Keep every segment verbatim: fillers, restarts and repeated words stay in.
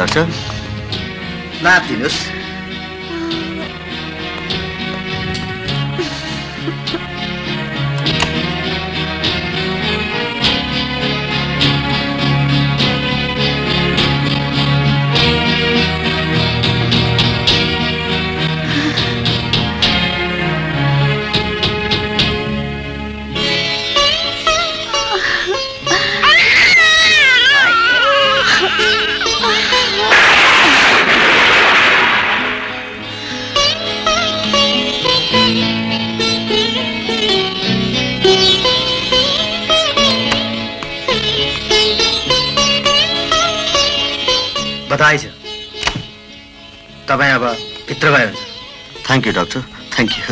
Doctor नाप दिनुहोस्। बधाई छ। तपाईं अब भित्र गए हुन्छ। Thank you doctor, thank you.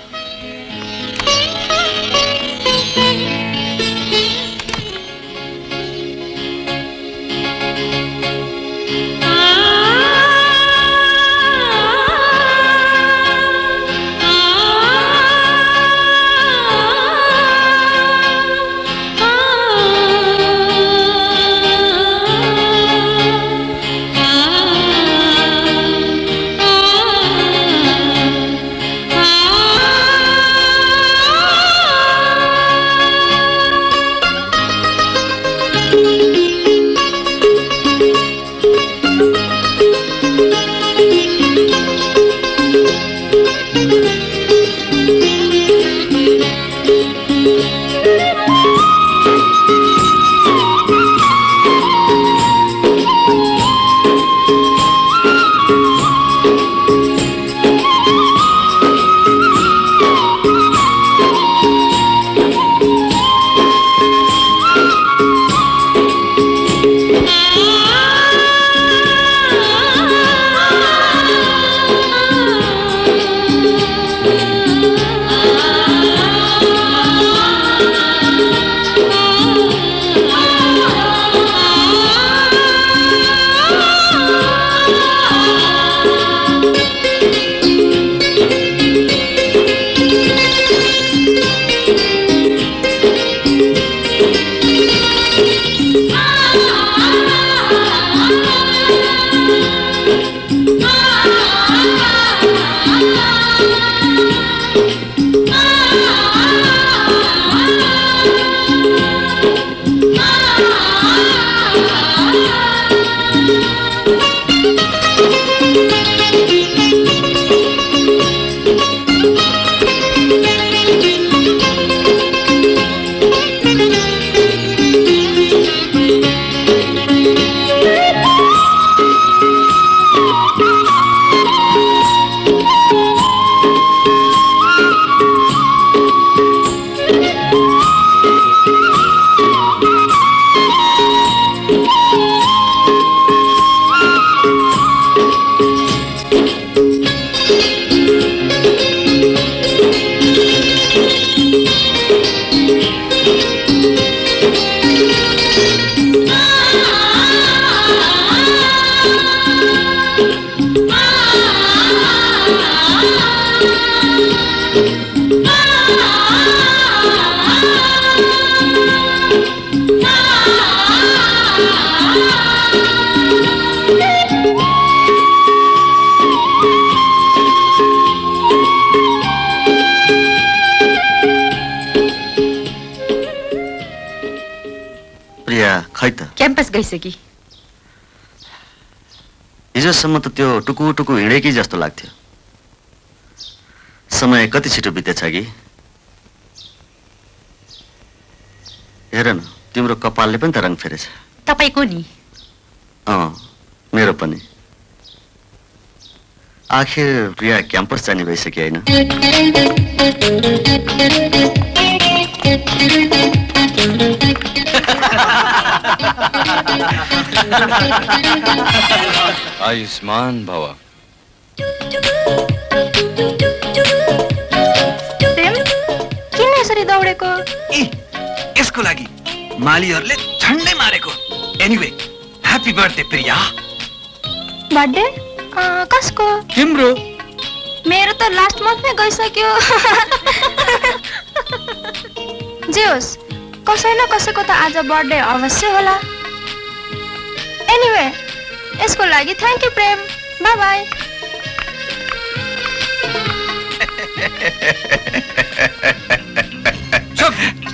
Campus गइसकी। हिजोसम्म त त्यो टुकु टुकु हिँडेकी जस्तो लाग्थ्यो। समय कति छिटो बितेछ कि। हेर न, तिम्रो कपालले पनि त रङ फेरेछ। तपाईको नि? अँ, मेरो पनि। आखिर प्रिया क्याम्पस जाने भइसक्यो हैन? आयुष्मान भव। प्रेम किन यसरी दौडेको? ए यसको लागि मालीहरुले झन्डै मारेको। Anyway happy birthday Priya. Birthday कसको? तिम्रो। मेरो त लास्ट मन्थमै गइसक्यो। जे होस्, कसै न कसैको त आज बर्थडे अवश्य होला। एनीवे यसको लागि thank you Prem bye bye चुप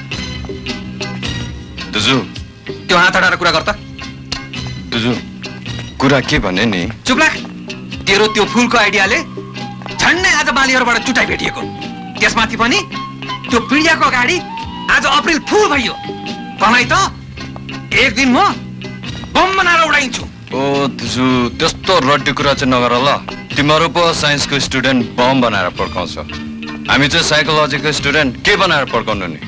दुजु त्यो हात हटाएर कुरा गर्दा दुजु कुरा के भने नि चुप लाग तेरो त्यो फुलको आइडियाले झन्डै आज बालीहरूबाट चुटाइ भेटिएको त्यसमाथि पनि त्यो पिडियाको अगाडि आज अप्रिल फुल भयो तँलाई त एक दिन म बम बनाएर उडाइन्छु ओ दुजु त्यस्तो रड्डी कुरा चाहिँ नगर ल तिमीहरू पो साइन्सको स्टुडेन्ट बम बनाएर पड्काउँछ हामी चाहिँ साइकोलोजीको स्टुडेन्ट के बनाएर पड्काउनु नि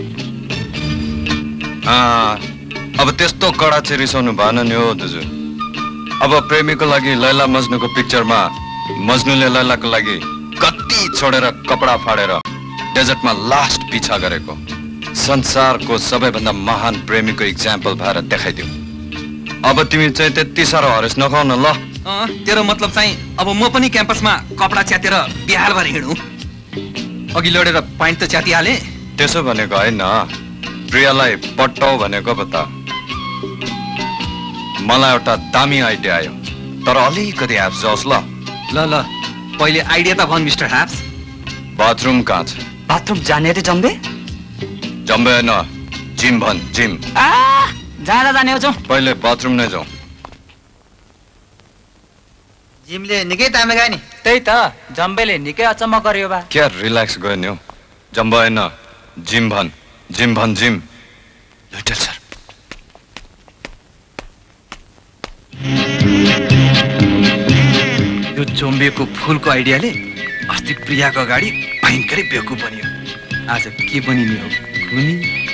अब त्यस्तो कडा चाहिँ रिसाउनु भएन नि हो दुजु अब प्रेमीको लागि लैला मज्नुको पिक्चरमा मज्नुले लैलाको लागि कति छोडेर कपडा फाडेर डेजर्टमा लास्ट पिछा गरेको संसारको सबैभन्दा महान प्रेमीको इक्जाम्पल भएर देखाइदिऊ अब तिमी चाहिँ त्यति साह्रो हरेस नखाउन ल तेरो मतलब चाहिँ अब म पनि क्याम्पसमा कपडा च्यातेर बिहाल भएर हिँडु अघि लडेर पाइन्ट त च्यातिहाले त्यसो भनेको होइन प्रियालाई पट्टाउ भनेको पो त मलाई एउटा दामी आइडिया आयो तर अलिकति ह्याप्स जाओस् ल ल ल पहिले आइडिया त भन मिस्टर ह्याप्स बाथरुम कहाँ छ बाथरुम जाने रे जम्बे जम्बे होइन जिम भन जिम आ जाँदा जाने हो पहिले बाथरुम नै जाउँ जिमले निकै तामे गयो नि त्यही त जम्बेले निकै अचम्म गर्यो बा क्या रिल्याक्स गयो नि हो जम्बे होइन जिम भन जिम भन जिम लिटल सर यो चोम्बेको फुलको आइडियाले अस्ति प्रियाको अगाडि भयङ्करै बेवकुफ बनियो आज के बनिने हो कुनी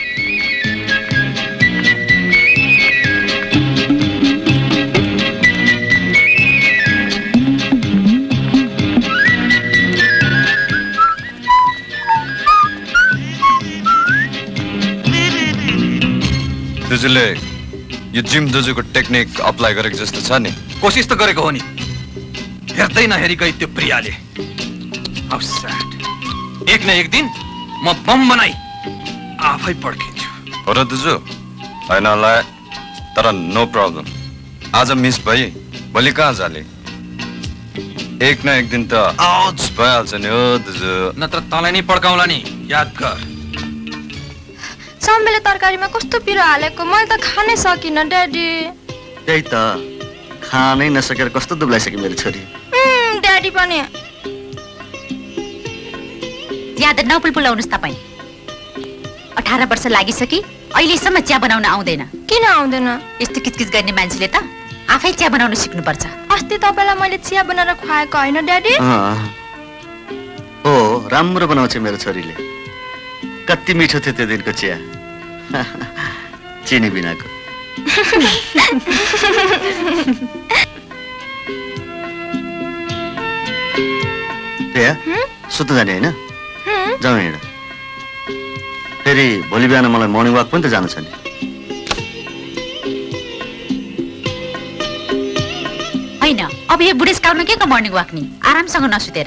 दुजुले यो जिम दुजुको टेक्निक अप्लाई गरेको जस्तो छ नि कोसिस त गरेको हो नि हेर्दै नहेरी गई त्यो प्रियाले How sad. एक न एक दिन म बम बनाई आफै पड्किन्छु हो र दुजु होइन होला तर नो प्रब्लम आज मिस भई भोलि कहाँ जाले एक न एक दिन त आउट भइहाल्छ नि हो दुजु नत्र तँलाई नै पड्काउला नि याद कर सम्बेले तरकारीमा कस्तो पिरो हालेको मैले त खानै सकिनँ ड्याडी त्यही त खानै नसकेर कस्तो दुब्लाइसक्यो मेरो छोरी ड्याडी पनि याद नपुलपुलाउनुस् तपाईँ अठार वर्ष लागिसकि अहिलेसम्म चिया बनाउन आउँदैन किन आउँदैन यस्तो किचकिच गर्ने मान्छेले त आफै चिया बनाउन सिक्नुपर्छ अस्ति तपाईँलाई मैले चिया बनाएर खुवाएको होइन ड्याडी हो राम्रो बनाउँछ मेरो छोरीले कति मिठो थियो त्यो दिनको चिया चिनी बिनाको सुत्न जाने होइन जाउँ हिँड फेरि भोलि बिहान मलाई मर्निङ वाक पनि त जानु छ नि होइन अब यो बुढेसकालमा के को मर्निङ वाक नि आरामसँग नसुतेर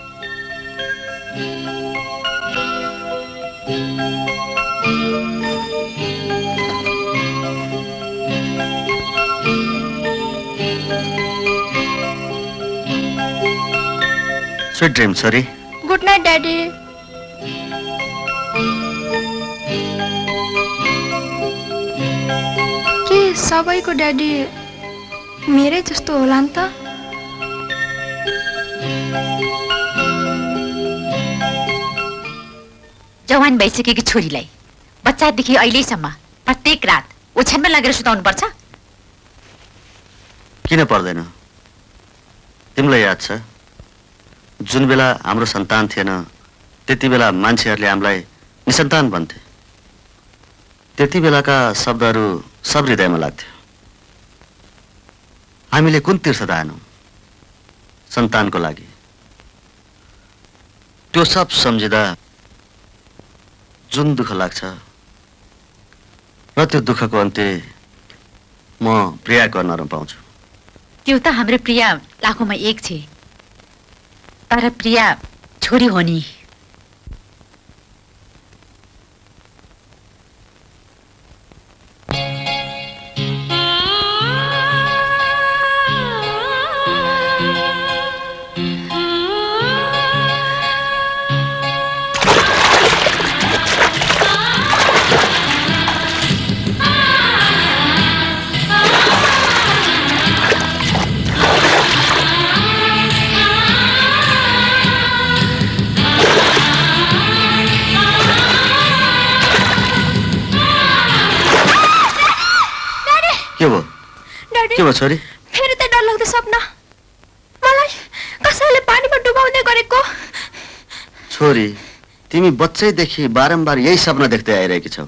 sweet dream sorry good night daddy के सबैको ड्याडी मेरै जस्तो होला नि त जवान भइसकेकी छोरीलाई बच्चादेखि अहिलेसम्म प्रत्येक रात ओछ्यानमा लगेर सुताउनु पर्छ किन पर्दैन तिमीलाई याद छ जुन बेला हाम्रो सन्तान थिएन त्यति बेला मान्छेहरूले हामीलाई निसन्तान भन्थे त्यति बेलाका शब्दहरू सब हृदयमा लाग्थ्यो हामीले कुन तीर्थ दाएनौं सन्तानको लागि त्यो सब सम्झिँदा जुन दुःख लाग्छ र त्यो दुःखको अन्त्य म प्रियाको नरम पाउँछु त्यो त हाम्रो प्रिया लाखौंमा एक छे तर प्रिया छोरी हो नि छोरी? फेरि त डरलाग्दो सपना। मलाई कसैले पानीमा डुबाउँदै गरेको। छोरी, तिमी बच्चैदेखि बारम्बार यही सपना देख्दै आइरहेकी छौ।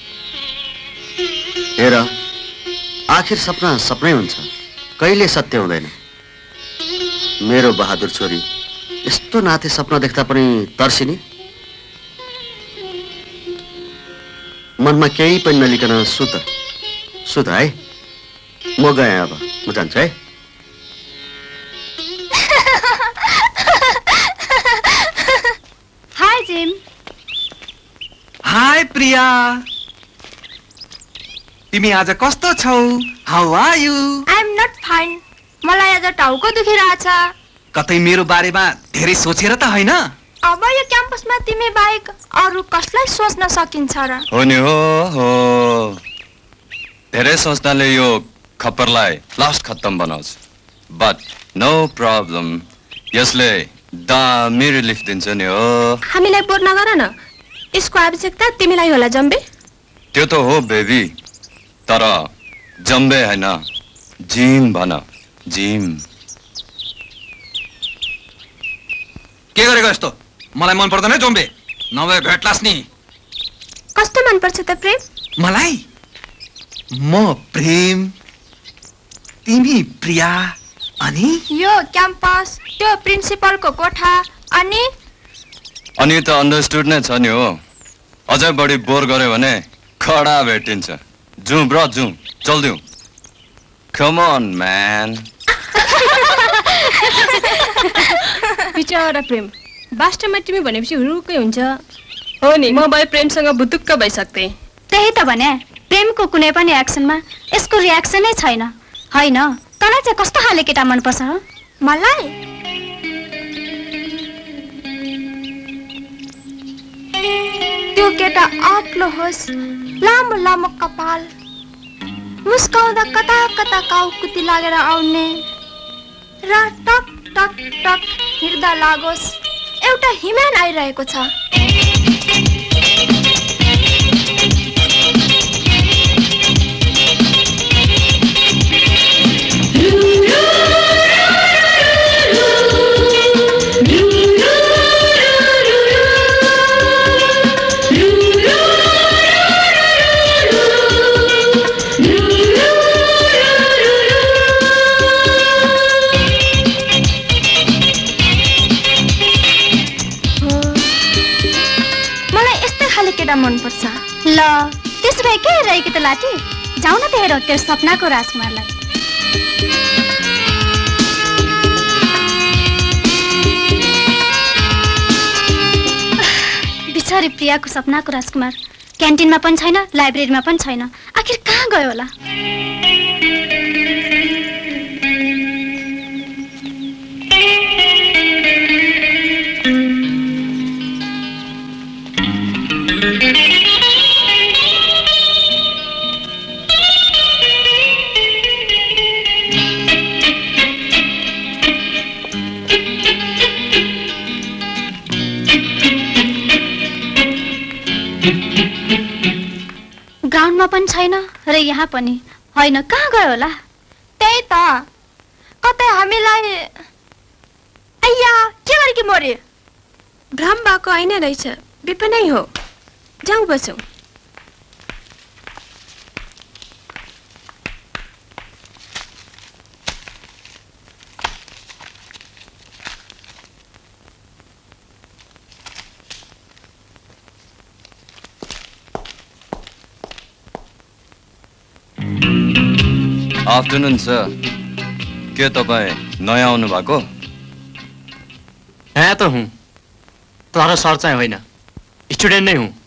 हेर, आखिर सपना सपनै हुन्छ, कहिले सत्य हुँदैन। मेरो बहादुर छोरी, यस्तो नाथे सपना देख्दा पनि तर्सिनी? मनमा केही पनि नलिकन सुत सुत है। म गएँ, अब म जान्छु है। हाय जिम। हाय प्रिया, तिमी आज कस्तो छौ? How are you? I am not fine. मलाई आज टाउको दुखिरहेछ। कतै मेरो बारेमा धेरै सोचेर त होइन? अब यो क्याम्पसमा तिमी बाहेक अरू कसलाई सोच्न सकिन्छ र? हो नि हो हो धेरै सोच्नाले यो खप्परलाई लास्ट खत्तम बनाउँछ। बट नो प्रब्लम, यसले दामी रिलिफ दिन्छ नि हो। हामीलाई बोर नगर न, यसको आवश्यकता तिमीलाई होला जम्बे। त्यो त हो बेबी, तर जम्बे हैन, जिम भन, जिम। के गरेको यस्तो? मलाई मन पर्दैन जम्बे, नभए भेट्लास् नि। कस्तो मन पर्छ त प्रेम? मलाई म प्रेम, तिमी प्रिया, अनि यो क्याम्पस, त्यो प्रिन्सिपलको कोठा, अनि अनि त अन्डरस्टुड नै छ नि हो। अझै बढी बोर गर्यो भने खडा भेटिन्छ। जाउँ ब्र, जाउँ, चल्दिउँ। कम अन म्यान। बिचरा प्रेम, वास्तवमा तिमी भनेपछि हुरुकै हुन्छ। हो नि, म भए प्रेमसँग भुतुक्क भइसक्थे। त्यही त भने, प्रेमको कुनै पनि एक्सनमा यसको रियाक्सनै छैन। होइन, तँलाई चाहिँ कस्तो खाले केटा मनपर्छ? मलाई त्यो केटा अग्लो होस्, लामो लामो कपाल, मुस्काउँदा कता कता काउकुती लागेर आउने र टक टक टक हिँड्दा लागोस् एउटा हिमान आइरहेको छ। मन पर्छ। ल, त्यसो भए के रहेको त लाठी? जाउँ न त हेरौँ त्यो सपनाको राजकुमारलाई। बिचारी प्रियाको सपनाको राजकुमार क्यान्टिनमा पनि छैन, लाइब्रेरीमा पनि छैन। आखिर कहाँ गयो होला? ग्राउन्डमा पनि छैन र यहाँ पनि होइन, कहाँ गयो होला? त्यही त, कतै हामीलाई अय्या के गरेकी मोरे? भ्रम भएको होइन रहेछ, विपनै हो। जाउँ बसौँ। आफ्टरनुन सर, के तपाईँ नयाँ आउनु भएको? यहाँ त हुँ, तर सर चाहिँ होइन, स्टुडेन्ट नै हुँ।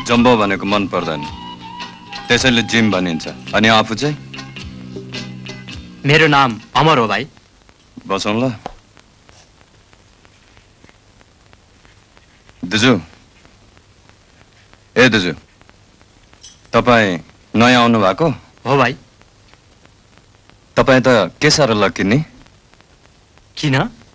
जम्बो भनेको मन पर्दैन, त्यसैले जिम भनिन्छ। अनि आफू चाहिँ? मेरो नाम अमर हो भाइ। बसौँ ल। दाजु, ए दाजु, तपाईँ नयाँ आउनु भएको हो भाइ? तपाईँ त के साह्रो लकी नि? किन?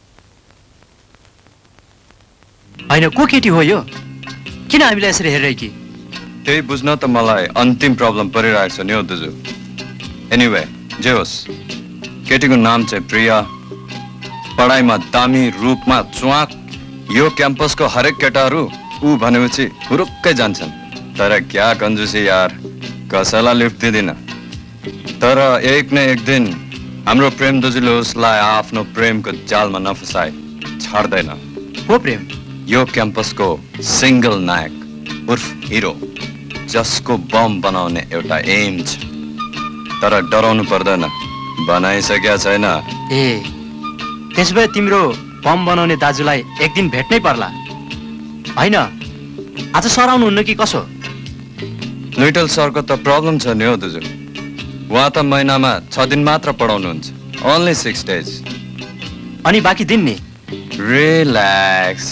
होइन, को केटी हो यो? किन हामीलाई यसरी हेरेर कि? त्यही बुझ्न त मलाई अन्तिम प्रब्लम परिरहेको छ नि हो दाजु। एनिवे, जे होस्, केटीको नाम चाहिँ प्रिया, पढाइमा दामी, रूपमा च्वाक। यो क्याम्पसको हरेक केटाहरू ऊ भनेपछि हुरुक्कै जान्छन्। तर क्या कन्जुसी यार, कसैलाई लिफ्ट दिँदिन। तर एक न एक दिन हाम्रो प्रेम दाजुले उसलाई आफ्नो प्रेमको जालमा नफसाए छाड्दैन। हो प्रेम? यो क्याम्पसको सिंगल नायक उर्फ हिरो, जसको बम बनाउने एउटा एम छ। तर डराउनु पर्दैन, बनाइसकेका छैन। ए, त्यसो भए तिम्रो बम बनाउने दाजुलाई एक दिन भेट्नै पर्ला। होइन, आज सराउनु हुन्न कि कसो? लिटल सरको त प्रब्लम छ नि हो दाजु। उहाँ त महिनामा छ दिन मात्र पढाउनुहुन्छ, ओन्ली सिक्स डेज। अनि बाँकी दिन नि? रिल्याक्स।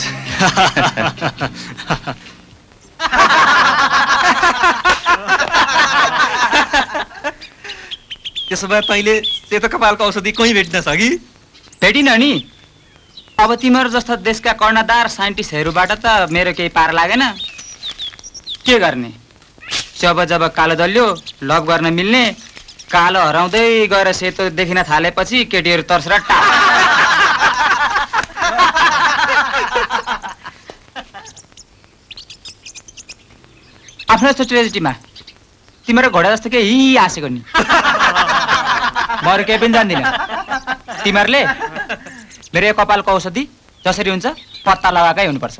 त्यसो भए तैँले सेतो कपालको औषधि कहीँ भेटिन छ कि? भेटिन नि। अब तिम्रो जस्ता देशका कर्णधार साइन्टिस्टहरूबाट त मेरो केही पार लागेन। के गर्ने? जब जब कालो दल्यो लभ गर्न मिल्ने, कालो हराउँदै गएर सेतो देखिन थालेपछि केटीहरू तर्सेर टा आफ्नो यस्तो ट्रेजेडीमा तिम्रो घोडा जस्तो के हि हाँसेको नि। म अरू केही पनि जान्दिनँ। तिमीहरूले मेरो यो कपालको औषधि जसरी हुन्छ पत्ता लगाएकै हुनुपर्छ।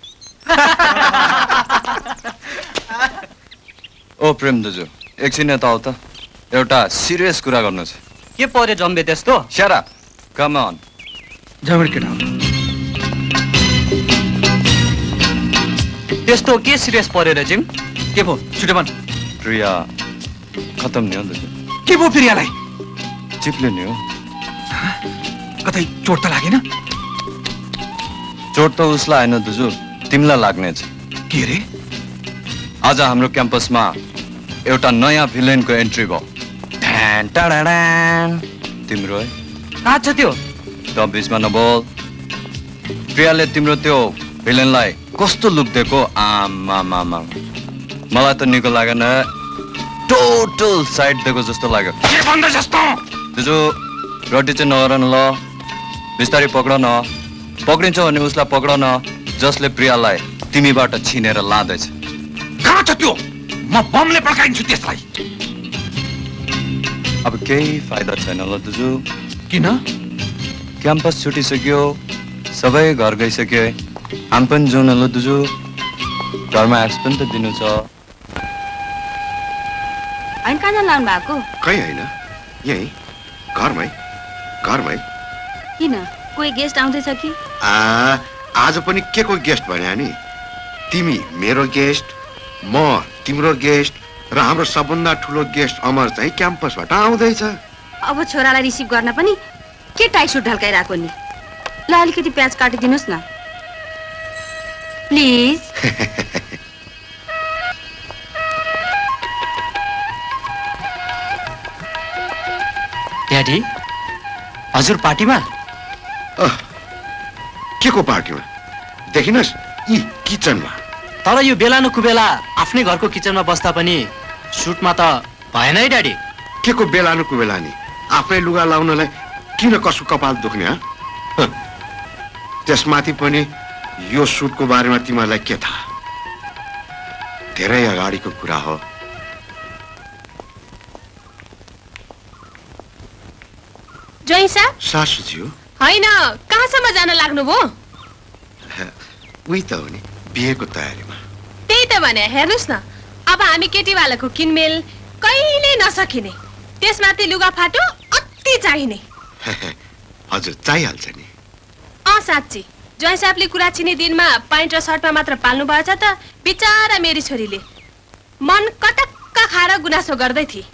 ओ प्रेम दाजु, एकछिन यता आऊ त, एउटा सिरियस कुरा गर्नु छ। के पर्यो जम्बे त्यस्तो? Shut up, come on. झगड केटा हो। त्यस्तो के सिरियस पर्यो र जिम? के भो? छुटे भन। प्रिया खतम नि हो दाजु। के भो प्रियालाई? चिप्ले नि हो। कतै चोट त लागेन? चोट त उसलाई होइन दाजु, तिमीलाई लाग्नेछ। के रे? आज हाम्रो क्याम्पसमा एउटा नयाँ भिलेनको एन्ट्री भयो। ढ्यान टाडाडान। तिम्रो है? कहाँ छ त्यो? त बिचमा नबोल। प्रियाले तिम्रो त्यो भिलेनलाई कस्तो लुक दिएको, आमा मामा, मलाई त निको लागेन। टोटल साइड दिएको जस्तो लाग्यो। के भन्दै जस्तो? दाजु, रड्डी चाहिँ नगर न ल, बिस्तारै पक्र न। पक्रिन्छौ भने उसलाई पक्र न जसले प्रियालाई तिमीबाट छिनेर लाँदैछ। कहाँ छ त्यो? म बमले पड्काइन्छु त्यसलाई। अब केही फाइदा छैन ल दाजु। किन? क्याम्पस छुटिसक्यो, सबै घर गइसके, हामी पनि जाउँ न ल दाजु। घरमा एक्स पनि त दिनु छ। होइन, कहाँ जान लानु भएको? कहीँ होइन, यहीँ घरमै घरमै। किन? कोही गेस्ट आउँदैछ कि? आ, आज पनि के को गेस्ट भने नि? तिमी मेरो गेस्ट, म तिम्रो गेस्ट, र हाम्रो सबभन्दा ठुलो गेस्ट अमर चाहिँ क्याम्पसबाट आउँदैछ। अब छोरालाई रिसिभ गर्न पनि के टाइट सुट ढल्काइरहेको नि? ल अलिकति प्याज काटिदिनुहोस् न प्लिज। ड्याडी, हजुर पार्टीमा? के को पार्टीमा? देखिनुहोस्, यी किचनमा। तर यो बेला न कुबेला आफ्नै घरको किचनमा बस्दा पनि सुटमा त भएन है ड्याडी। के को बेला न कुबेला नि? आफ्नै लुगा लाउनलाई किन कसको कपाल दुख्ने? ह? त्यसमाथि पनि यो सुटको बारेमा तिमीलाई के थाहा? धेरै अगाडिको कुरा हो। जैसा सासूज्यू होइन, कहाँसम्म जान लाग्नुभयो? उही त हो नि, बिहेको तयारीमा। त्यही त भने, हेर्नुहोस् न, अब हामी केटीवालाको किनमेल कहिले नसकिने, त्यसमाथि लुगा फाटो अति चाहिने। हजुर, चाहिहाल्छ नि। अँ साँच्ची, ज्वाइँ साहबले कुरा छिने दिनमा पाइन्ट र सर्टमा मात्र पाल्नु भएछ त बिचारा मेरी छोरीले मन कटक्क खाएर गुनासो गर्दै थिए।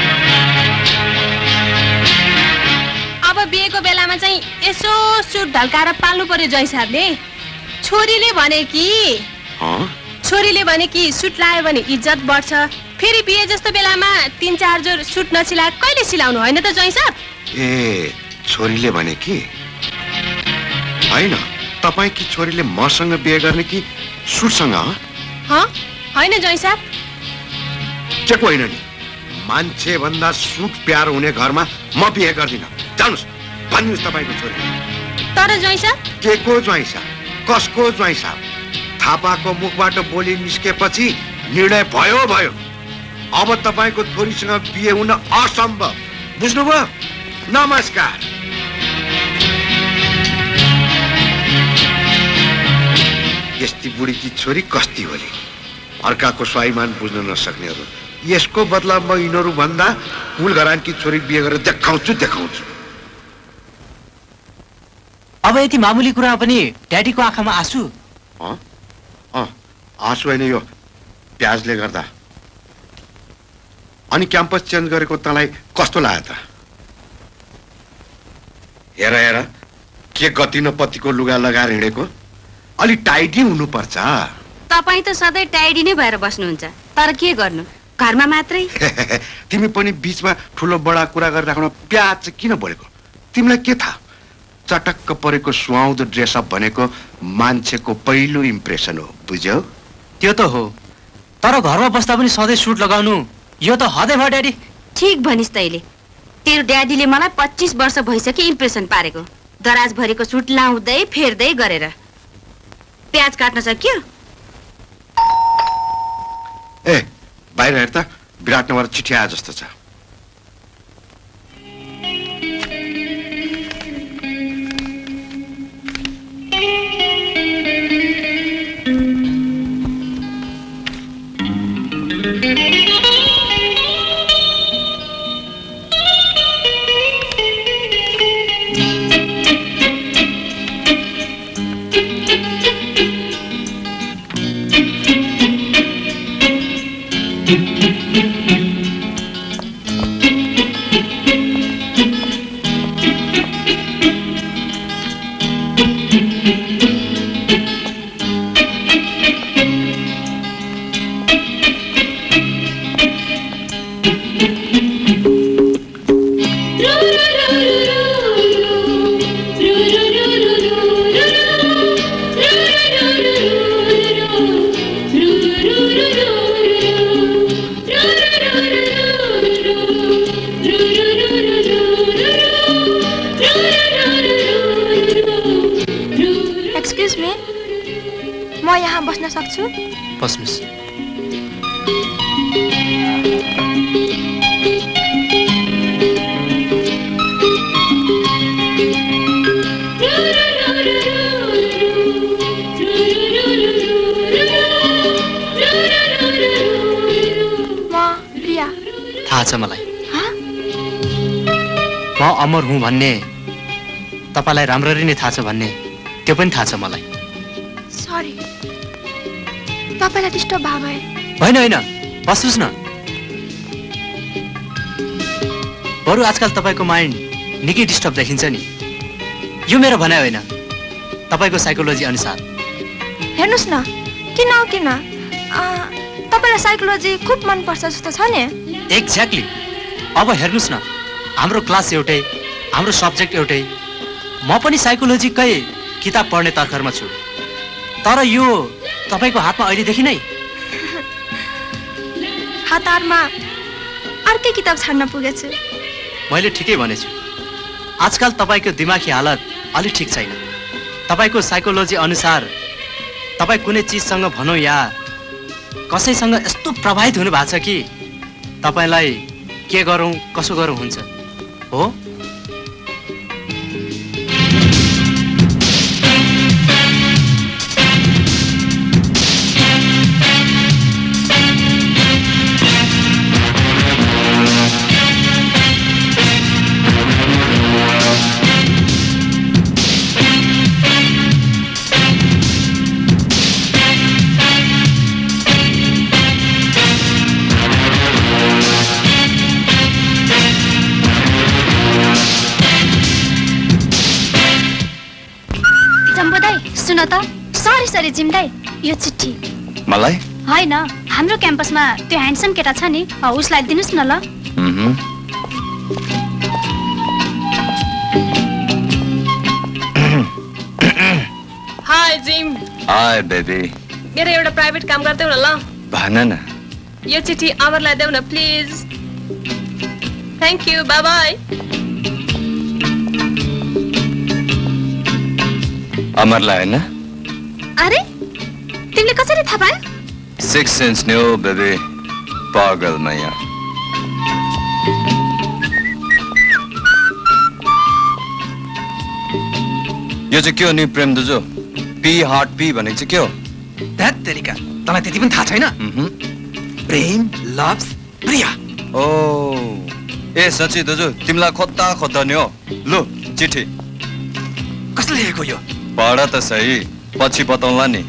अब बिहेको बेलामा चाहिँ यसो सुट ढल्काएर पाल्नु पर्यो जय साहबले। छोरीले भने कि छोरीले भने कि सुट लायो भने इज्जत बढ्छ। फेरि बिहे जस्तो बेलामा तीन चार जोर सुट नसिलाए कहिले सिलाउनु होइन त जय साहब? ए छोरीले भने कि होइन, तपाईँकी छोरीले मसँग बिहे गर्ने कि सुटसँग? होइन जय साहब, चेक होइन नि। मान्छे भन्दा सुट प्यारो हुने घरमा म बिहे गर्दिन। जानुस् भन्नुहोस् तपाईँको छोरी। तर जय साहब? के को ज्वाइँ साहब? कसको ज्वाइँ साहब? थापाको मुखबाट बोली निस्केपछि निर्णय भयो भयो। अब तपाईँको छोरीसँग बिहे हुन असम्भव। बुझ्नुभयो? नमस्कार। यस्ती बुढीकी छोरी कस्ती होली, अर्काको स्वाभिमान बुझ्न नसक्नेहरू। यसको बदला म यिनीहरू भन्दा कुल घरानकी छोरी बिहे गरेर देखाउँछु देखाउँछु। अब यति मामुली कुरा पनि ड्याडीको आँखामा आँसु? अँ अँ आँसु होइन, यो प्याजले गर्दा। अनि क्याम्पस चेन्ज गरेको तँलाई कस्तो लाग्यो त? हेर हेर के गति न पतिको लुगा लगाएर हिँडेको। अलि टाइडी हुनुपर्छ। तपाईँ त सधैँ टाइडी नै भएर बस्नुहुन्छ, तर के गर्नु, घरमा मात्रै। तिमी पनि बीचमा ठुलो बडा कुरा गरिराख्नु। प्याज चाहिँ किन बोलेको? तिमीलाई के थाहा? चटक्क परेको सुहाउँदो ड्रेसअप भनेको मान्छेको पहिलो इम्प्रेसन हो, बुझ्यौ? त्यो त हो, तर घरमा बस्दा पनि सधैँ सुट लगाउनु यो त हदै भयो ड्याडी। ठिक भनिस् तैले। तेरो ड्याडीले मलाई पच्चिस वर्ष भइसक्यो इम्प्रेसन पारेको, दराज भरेको सुट लाउँदै फेर्दै गरेर। प्याज काट्न सक्यो? ए बाहिर हेर त, विराटनगर चिठी आए जस्तो छ। बस्नुस्। थाहा छ मलाई, म अमर हुँ भन्ने तपाईलाई राम्ररी नै थाहा छ भन्ने त्यो पनि थाहा छ मलाई। सरी, तपाईलाई डिस्टर्ब भयो भए। होइन होइन, बस्नुस् न। बरु आजकल तपाईको माइन्ड निकै डिस्टर्ब देखिन्छ नि। यो मेरो भनाइ होइन, तपाईको साइकोलोजी अनुसार। हेर्नुस् न, किन हो किन तपाईलाई साइकोलोजी खुब मन पर्छ जस्तो छ नि। एक्ज्याक्टली। अब हेर्नुस् न, हाम्रो क्लास एउटै, हाम्रो सब्जेक्ट एउटै। म पनि साइकोलोजीकै किताब पढ्ने तर्खरमा छु, तर यो तपाईको हातमा अहिलेदेखि नै। हातमा अर्कै किताब छाड्न पुगेछु। मैले ठिकै भनेछु। आजकल तपाईको दिमागी हालत अलि ठिक छैन। तपाईको साइकोलोजी अनुसार तपाई कुनै चिजसँग भनौँ या कसैसँग यस्तो प्रभावित हुनु भएको छ कि तपाईलाई के गरौँ कसो गरौँ हुन्छ हो। सुन त सरी सरी जिमदाई यो चिठी मलाई होइन हाम्रो क्याम्पसमा त्यो ह्यान्डसम केटा छ नि उसलाई दिनुस् न ल हाय जिम हाय बेबी मेरो एउटा प्राइभेट काम गर्दै न ल भन न यो चिठी अमरलाई देऊ न please thank you bye bye अमरलाई हैन अरे तिमीले कसरी थाहा पायो सिक्स सेन्स न्यू बेबी पागल मैया यो चाहिँ के हो नि प्रेम दाजु पी हार्ट पी भनेको चाहिँ के हो दैट तरिका तँलाई त्यति पनि थाहा छैन प्रेम लभ्स प्रिया ओ ए सच्ची दाजु तिमीलाई खोज्दा खोज्दा नि हो लु चिठी कसले लेखेको यो पढ त सही पछि बताउँला नि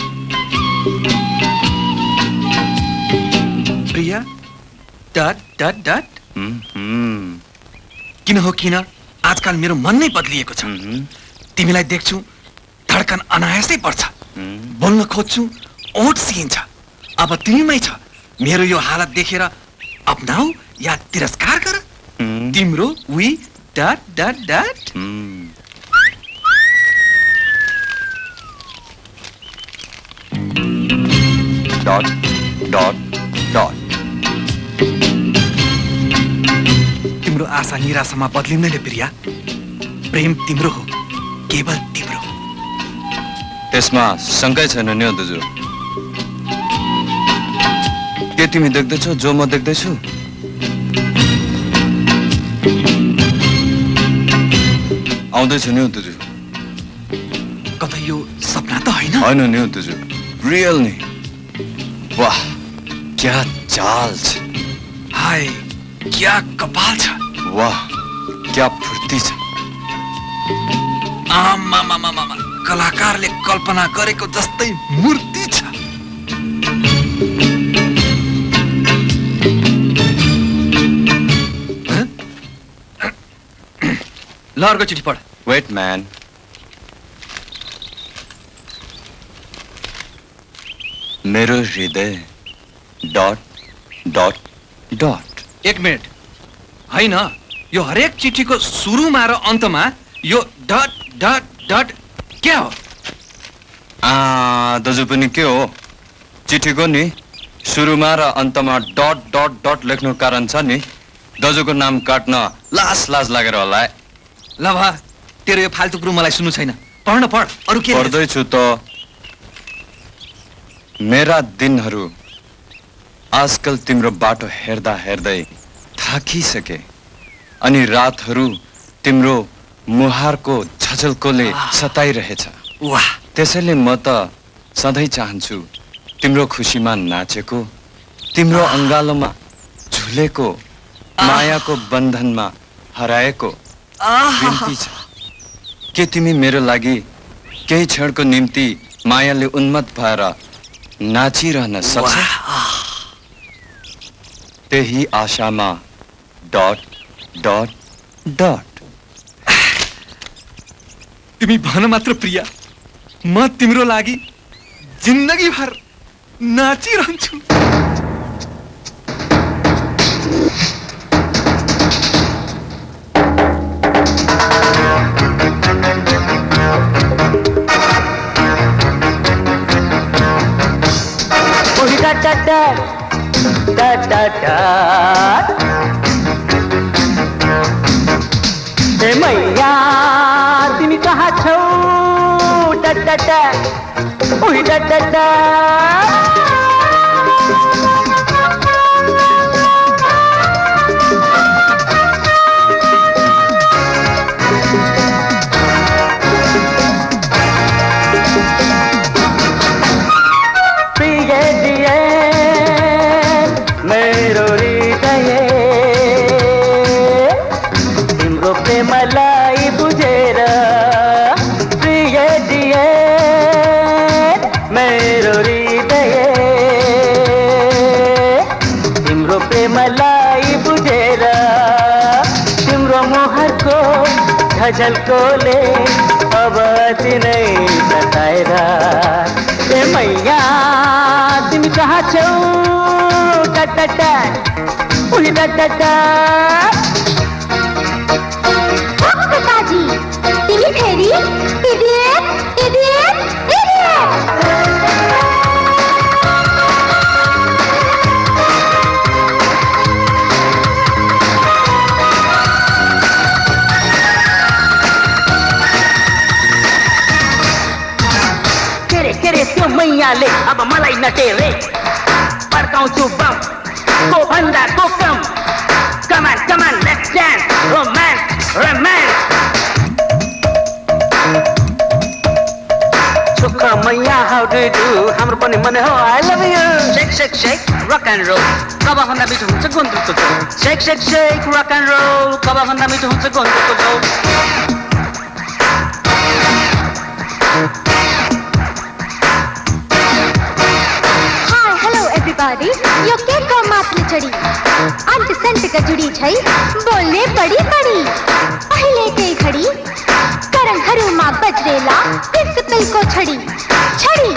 प्रिया डट डट डट किन हो किन आजकल मेरो मन नै बदलिएको छ तिमीलाई देख्छु धड्कन अनायासै पर्छ बोल्न खोज्छु ओठ सिइन्छ अब तिमीमै छ मेरो यो हालत देखेर अपनाऊ या तिरस्कार गर तिम्रो V dot dot dot dot dot dot तिम्रो आशा निराशामा बदलिँदैन प्रिया प्रेम तिम्रो हो केवल तिम्रो त्यसमा शङ्कै छैन नि हो दाजु के तिमी देख्दैछौ जो म देख्दैछु आउँदैछु नि हो दाजु कतै यो सपना त होइन होइन नि हो दाजु रियल नि वाह क्या चाल छ हाय क्या कपाल छ वाह क्या फुर्ती छ आमा मामा मामा कलाकारले कल्पना गरेको जस्तै मूर्ति छ ल अर्को चिठी पढ वेट म्यान मेरो हृदय डट डट डट एक मिनट होइन यो हरेक चिठीको सुरुमा र अन्तमा यो डट डट डट के हो आ दाजु पनि के हो चिठीको नि सुरुमा र अन्तमा डट डट डट लेख्नु कारण छ नि दाजुको नाम काट्न लाज लाज लागेर होला ल भा तेरो यो फाल्तु कुरो मलाई सुन्नु छैन पढ्न पढ अरु के पढ्दैछु त मेरा दिनहरू आजकल तिम्रो बाटो हेर्दा हेर्दै थाकिसके अनि रातहरू तिम्रो मुहारको झझल्कोले सताइरहेछ वाह त्यसैले म त सधैँ चाहन्छु तिम्रो खुसीमा नाचेको तिम्रो अंगालोमा झुलेको मायाको बन्धनमा हराएको बिन्ती छ के तिमी मेरो लागि केही क्षणको निम्ति मायाले उन्मत्त भएर नाचिरहन सक्छ त्यही आशामा डट डट डट तिमी भन मात्र प्रिया म तिम्रो लागि जिन्दगी भर नाचिरहन्छु मैया तिमी कहाँ छौ डटा उही डटा प्रिय दिए मेरो हृदय तिम्रो प्रेमलाई बुझेर प्रिय दिए मेरो हृदय तिम्रो प्रेमलाई बुझेर तिम्रो मुहारको झझल्कोले अब तिनै सताएर ए मैया तिमी कहाँ छौ टटटा उही टटटा काजी तिमी फेरि इडियट इडियट इडियट त्यो मैयाले अब मलाई नटेरे पड्काउँछु बम को भन्दा को कम कमान come on let's dance romance romance सुख मैया हाउ डु डु हाम्रो पनि मन हो I love you shake shake shake rock and roll कब भन्दा मिठो हुन्छ गुन्द्रुकको झोल shake shake shake rock and roll कब भन्दा मिठो हुन्छ गुन्द्रुकको झोल everybody यो के को माथि चढी अन्त सन्त का जुडी छै बोल्ने बडी बडी पहिले त्यही घडी करङहरुमा बजरेला पिस्तलको छडी छडी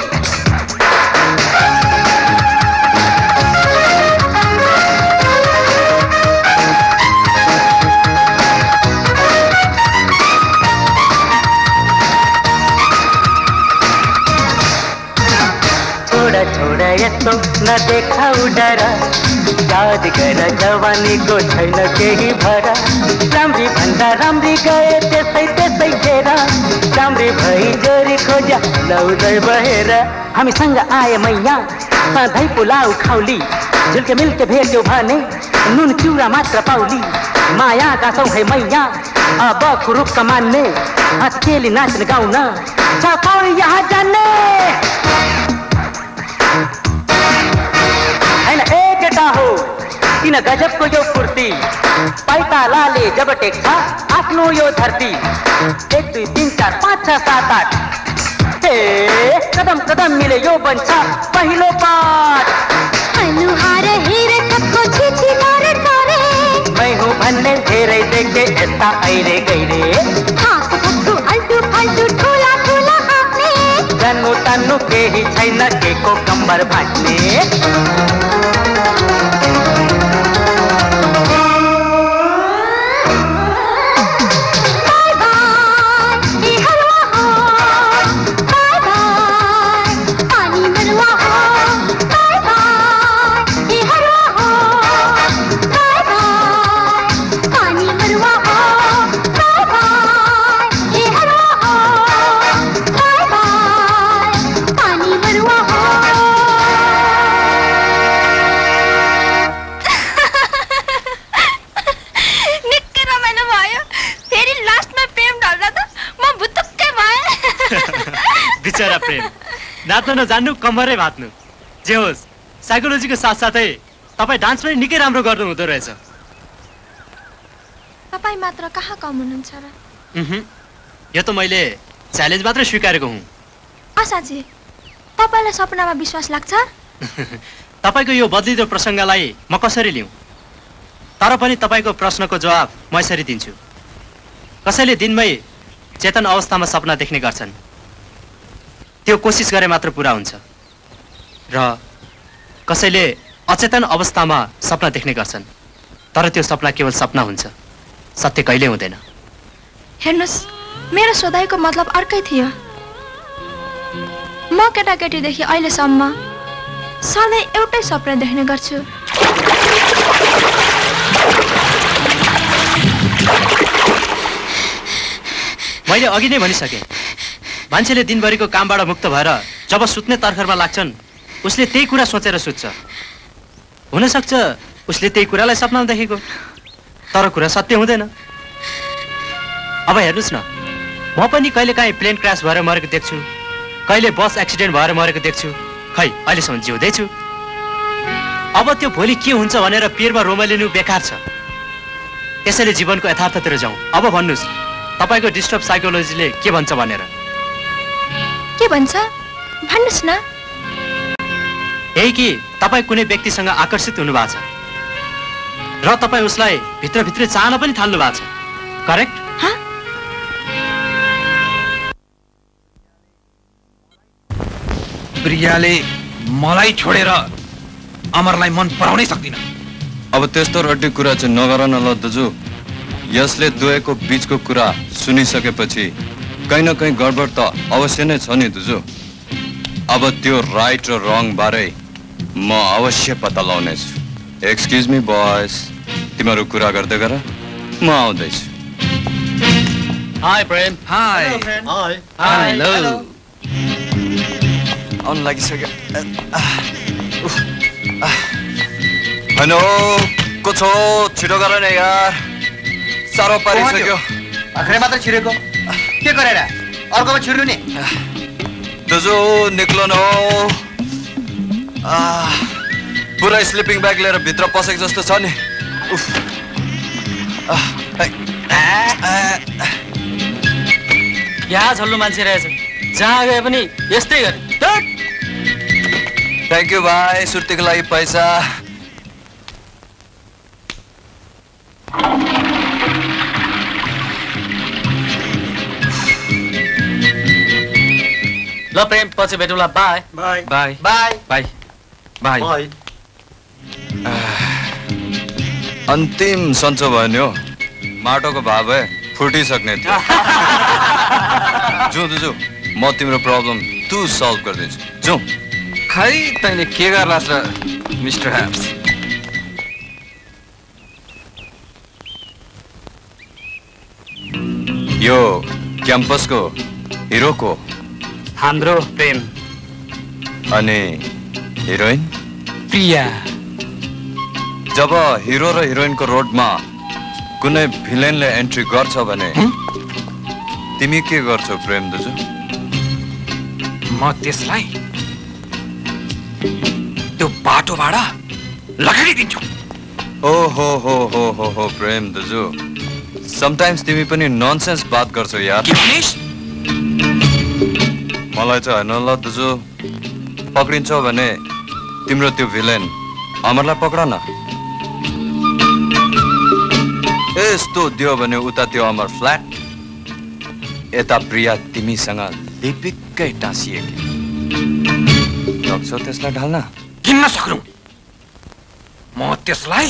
छोड़ा यस्तो नदेखाऊ डर याद गर जवानीको छैन केही भरा राम्री भन्दा राम्री गए त्यसै त्यसै घेर राम्री भई जोरी खोज्या लाउँदै बहेर हामीसँग आए मैया सधैँ पुलाउ खाउली झुल्के मिल्के भेट्यो भने नुन चिउरा मात्र पाउली माया गाछौ है मैया अब खुरुक्क मान्ने हत्केली नाच्न गाउन छ कौन यहाँ जान्ने एकटा हो किन गजबको यो फुर्ती पैतालाले जब टेक्छ आफ्नो यो धरती एक दुई तिन चार पाँच छ सात आठ हे कदम कदम मिले यो बन्छ पहिलो पाठ अनुहार हेरे सबको छिछि मारे मारे मैं हूँ भन्ने धेरै देखे यस्ता आइरे गइरे हात फक्कु अल्टु फाल्टु ठुला ठुला आफ्ने जान्नु तान्नु केही छैन केको कम्बर भाट्ने बिचरा प्रेम नाच्न नजान्नु कम्मरै भात्नु जे होस् साइकोलोजीको साथसाथै तपाईँ डान्स पनि निकै राम्रो गर्नु हुँदो रहेछ तपाईँ मात्र कहाँ कम हुनुहुन्छ र यो त मैले च्यालेन्ज मात्र स्वीकारेको हुँ आशाजी तपाईलाई सपनामा विश्वास लाग्छ तपाईको यो बदलिदो प्रसङ्गलाई म कसरी लिऊँ तर पनि तपाईको प्रश्नको जवाब म यसरी दिन्छु कसैले दिनमै चेतन अवस्थामा सपना देख्ने गर्छन् त्यो कोसिस गरे मात्र पूरा हुन्छ र कसैले अचेतन अवस्थामा सपना देख्ने गर्छन् तर त्यो सपना केवल सपना हुन्छ सत्य कहिले हुँदैन हेर्नुस् मेरो सोधाइको मतलब अर्कै थियो म केटाकेटीदेखि अहिलेसम्म सधैँ एउटै सपना देख्ने गर्छु मैले अघि नै भनिसके मान्छेले दिनभरिको कामबाट मुक्त भएर जब सुत्ने तर्खरमा लाग्छन् उसले त्यही कुरा सोचेर सुत्छ हुन सक्छ उसले त्यही कुरालाई सपनामा देखेको तर कुरा सत्य हुँदैन अब हेर्नुस् न म पनि कहिलेकाहीँ प्लेन क्रास भएर मरेको देख्छु कहिले बस एक्सिडेन्ट भएर मरेको देख्छु खै अहिलेसम्म जिउँदैछु अब त्यो भोलि के हुन्छ भनेर पिरमा रोमलिनु बेकार छ त्यसैले जीवनको यथार्थतिर जाउँ अब भन्नुस् तपाईको डिस्टर्ब साइकोलोजीले के भन्छ भनेर के भन्छ भन्नुस् न यही कि तपाईँ कुनै व्यक्तिसँग आकर्षित हुनु भएको छ र तपाईँ उसलाई भित्रभित्रै चाहन पनि थाल्नु भएको छ करेक्ट प्रियाले मलाई छोडेर अमरलाई मन पराउनै सक्दिन। अब त्यस्तो रड्डी कुरा चाहिँ नगर न ल दाजु। यसले दुवैको बीचको कुरा सुनिसकेपछि कहीँ न कहीँ गडबड त अवश्य नै छ नि दाजु। अब त्यो राइट र रङ बारे म अवश्य पत्ता लगाउनेछु। एक्सक्युज मी बॉयज, तिमीहरू कुरा गर्दै गर, म आउँदैछु। Hi Prem. Hi. Hi. Hello. आउनु लागिसक्यो। हेलो को छौ? छिटो गर न यार, साह्रो पारिसक्यो। भर्खरै मात्र छिरेको के गरेर अर्कोमा छिर्नु नि? दाजु निक्लो न, पुरा स्लिपिङ ब्याग लिएर भित्र पसेको जस्तो छ नि। यहाँ झल्लो मान्छे रहेछ, जहाँ गए पनि यस्तै गरे। थ्याङ्क यू भाइ, सुर्तीको लागि पैसा। ल प्रेम, पछि भेटौँला। Bye bye bye bye bye bye. Bye. अन्तिम सन्चो भयो नि हो, माटोको भाव है फुटिसक्ने थियो। जाउँ दाजु, म तिम्रो प्रब्लम तु सल्भ गरिदिन्छु। जाउँ। खै तैँले के गर्लास् र मिस्टर ह्याप्स? यो क्याम्पसको हिरोको हाम्रो प्रेम। अनि हिरोइन प्रिया। जब हिरो र हिरोइनको रोडमा कुनै भिलेनले एन्ट्री गर्छ भने तिमी के गर्छौ प्रेम दाजु? म त्यसलाई त्यो बाटोबाट लगाइदिन्छु। ओ हो हो हो हो हो प्रेम दाजु, समटाइम्स तिमी पनि ननसेन्स बात गर्छौ यार। मलाई चाहिँ होइन ल दाजु, पक्रिन्छौ भने तिम्रो त्यो भिलेन अमरलाई पक्र न। यस्तो दियो भने उता त्यो अमर फ्ल्याट, यता प्रिया तिमीसँग लिपिक्कै टाँसिएकी। सक्छौ त्यसलाई ढाल्न? किन्न सक्नु, म त्यसलाई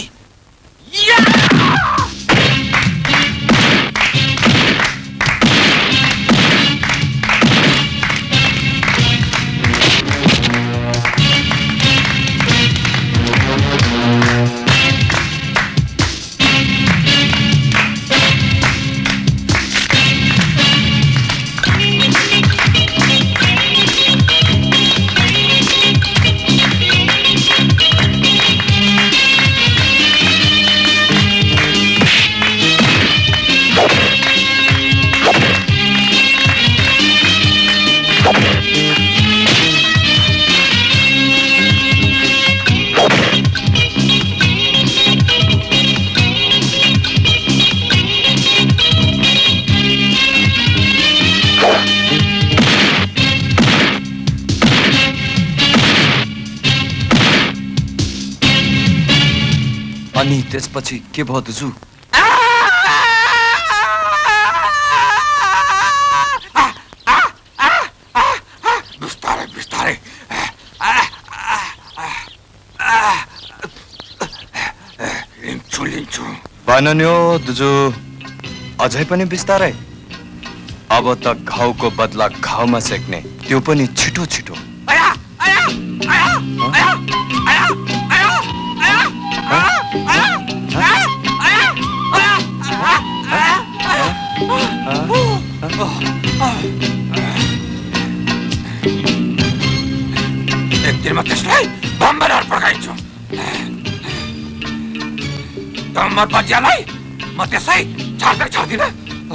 अनि त्यसपछि के भयो दाजु? बिस्तारै बिस्तारै लिन्छु लिन्छु। भएन नि हो दाजु, अझै पनि बिस्तारै। अब त घाउको बदला घाउमा सेक्ने, त्यो पनि छिटो छिटो। एक दिनमा त्यसलाई बम्बरहरू पड्काइन्छु। डम्बर बजियालाई म त्यसै छाड्दै छाड्दिनँ।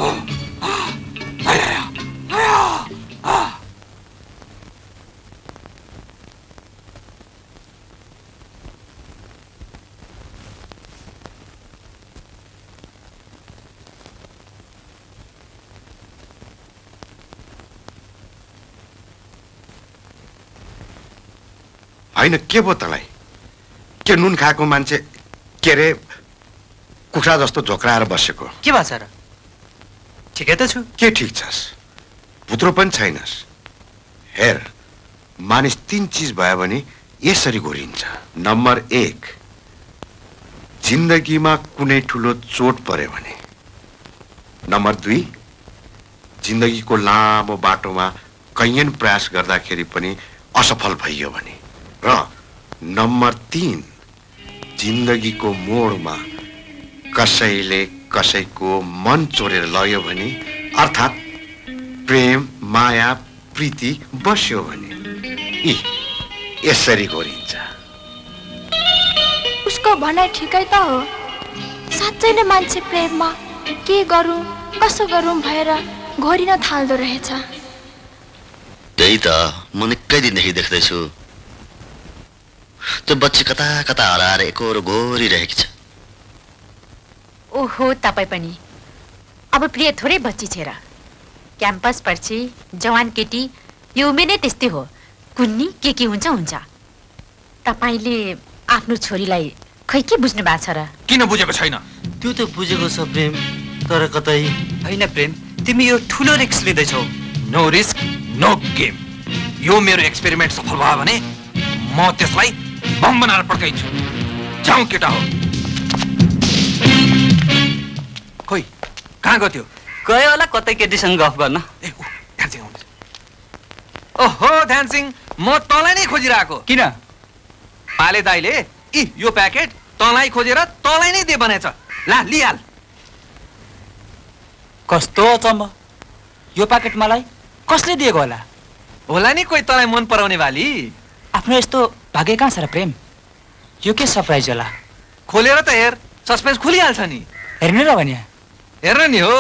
होइन के भयो तँलाई? के नुन खाएको मान्छे के अरे कुखुरा जस्तो झोक्राएर बसेको? के भएको छ र? ठिकै त छु। के ठिक छस्? भुत्रो पनि छैनस्। हेर, मानिस तीन चीज भयो भने यसरी घोरिन्छ। नम्बर एक, जिन्दगीमा कुनै ठुलो चोट पर्यो भने। नम्बर दुई, जिन्दगीको लामो बाटोमा कैयन प्रयास गर्दाखेरि पनि असफल भइयो भने। र नम्बर तीन, जिन्दगीको मोडमा कसैले कसैको मन चोरेर लग्यो भने, अर्थात् प्रेम माया प्रीति बस्यो भने यी यसरी घोरिन्छ। उसको भनाइ ठिकै त हो। साँच्चै नै मान्छे प्रेममा के गरौँ कसो गरौँ भएर घोरिन थाल्दो रहेछ। त्यही त म निकै दिनदेखि देख्दैछु। त्यो बच्ची कता कता हराएर एकोहोरो घोरिरहेकी छ। ओहो, तपाईँ पनि अब प्रिय थोरै बच्ची छ र। क्याम्पस पढ्छी, जवान केटी, यो उमेर नै त्यस्तै हो। कुन्नी के के हुन्छ हुन्छ। तपाईँले आफ्नो छोरीलाई खै के बुझ्नु भएको छ र? किन बुझेको छैन? त्यो त बुझेको छ प्रेम, तर कतै होइन प्रेम, तिमी यो ठुलो रिस्क लिँदैछौ। No risk no game. यो मेरो एक्सपेरिमेन्ट सफल भयो भने म त्यसलाई बम बनाएर पड्काइन्छु। जाउँ केटा हो। खोइ कहाँ गयो? गयो होला कतै केटीसँग गफ गर्न। ए उ ध्यानसिंह आउँदैछ। ओहो ध्यानसिंह, म तँलाई नै खोजिरहेको। किन? पाले दाइले इ यो प्याकेट तँलाई खोजेर तँलाई नै दे भनेछ। ला लिहाल। कस्तो अचम्म, यो प्याकेट मलाई कसले दिएको होला? होला नि कोही तँलाई मन पराउने वाली। आफ्नो यस्तो भाग्य कहाँ छ र प्रेम? यो के सरप्राइज होला? खोलेर त हेर, सस्पेन्स खुलिहाल्छ नि। हेर्नु र भने हेर्न नि हो।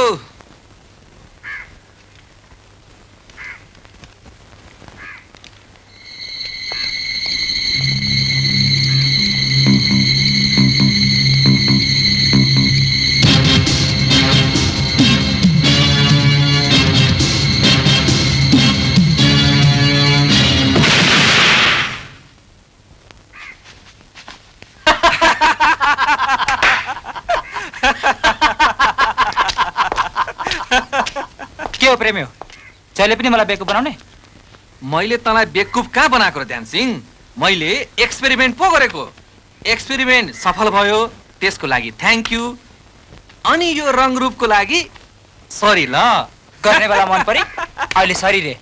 प्रेम हो जहिले पनि मलाई बेकुफ बनाउने? मैले तँलाई बेकुफ कहाँ बनाएको र ध्यानसिंह? मैले एक्सपेरिमेन्ट पो गरेको। एक्सपेरिमेन्ट सफल भयो, त्यसको लागि थ्याङ्क यू। अनि यो रङरूपको लागि सरी ल। गर्ने बेला मन परि अहिले सरी रे।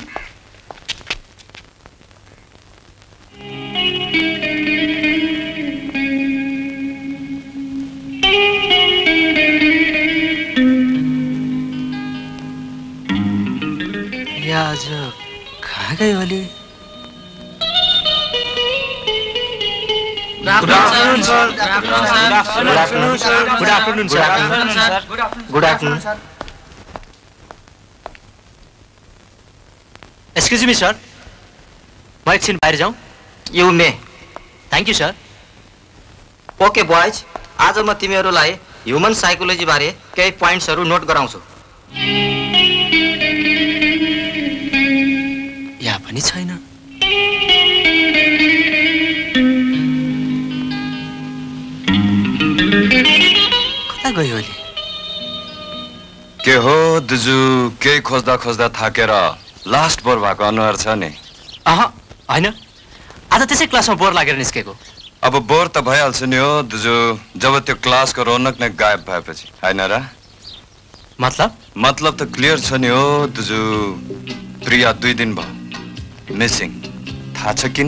आज कहाँ गयो अलि? Good afternoon sir. Good afternoon sir. Good afternoon. Excuse me sir, म एकछिन बाहिर जाउँ? You may. Thank you sir. Okay boys, आज म तिमीहरूलाई ह्युमन साइकोलोजी बारे केही पोइन्ट्सहरू नोट गराउँछु। यहाँ पनि छैन। कता गयो अहिले? के हो दुजु, केही खोज्दा खोज्दा थाकेर लास्ट बोर भएको अनुहार छ नि? अह होइन, आज त्यसै क्लासमा बोर लागेर निस्केको। अब बोर त भइहाल्छ नि हो दुजु, जब त्यो क्लासको रौनक नै गायब भएपछि, होइन र? मतलब? मतलब त क्लियर छ नि हो दुजु। प्रिया दुई दिन भयो मिसिङ। थाहा छ किन?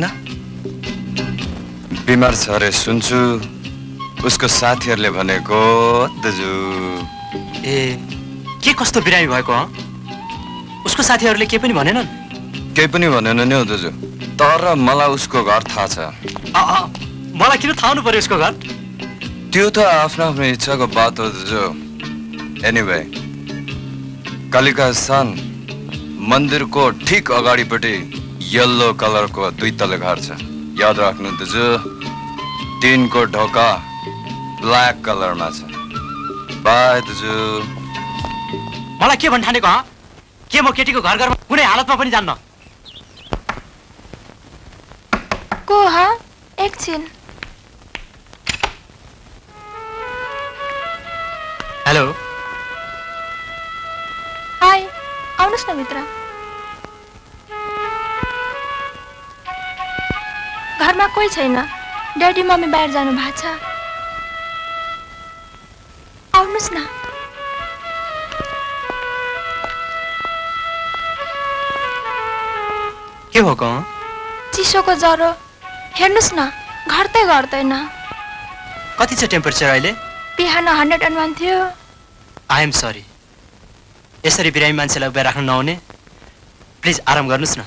बिमार छ अरे सुन्छु, उसको साथीहरूले भनेको दाजु। ए, के कस्तो बिरामी भएको? हँ, उसको साथीहरूले के पनि भनेनन्? केही पनि भनेन नि हो दाजु, तर मलाई उसको घर थाहा छ। अ मलाई किन थाहा हुनु पर्यो उसको घर? त्यो त आफ्नो आफ्नो इच्छाको बात हो दाजु। एनिवे, कालिका स्थान मन्दिरको ठिक अगाडिपट्टि येल्लो कलरको दुई तले घर छ, याद राख्नु दाजु। टिनको ढोका ब्ल्याक कलरमा छ। बाई दाजु। मलाई के भन्ठानेको? हँ, के म केटीको घर घरमा कुनै हालतमा पनि जान्न? को हा? एकछिन। हेलो। हाय, आउनुहोस् न भित्र। घरमा कोही छैन। ड्याडी मम्मी बाहिर जानु भएको छ। आउनुहोस् न। के हो क? चिसोको ज्वरो। हेर्नुहोस् न, घट्दै घट्दैन। कति छ टेम्परेचर अहिले? बिहान हन्ड्रेड एन्ड वान थियो। I am sorry. यसरी बिरामी मान्छेलाई उभ्याइ राख्नु नहुने। प्लिज आराम गर्नुहोस् न।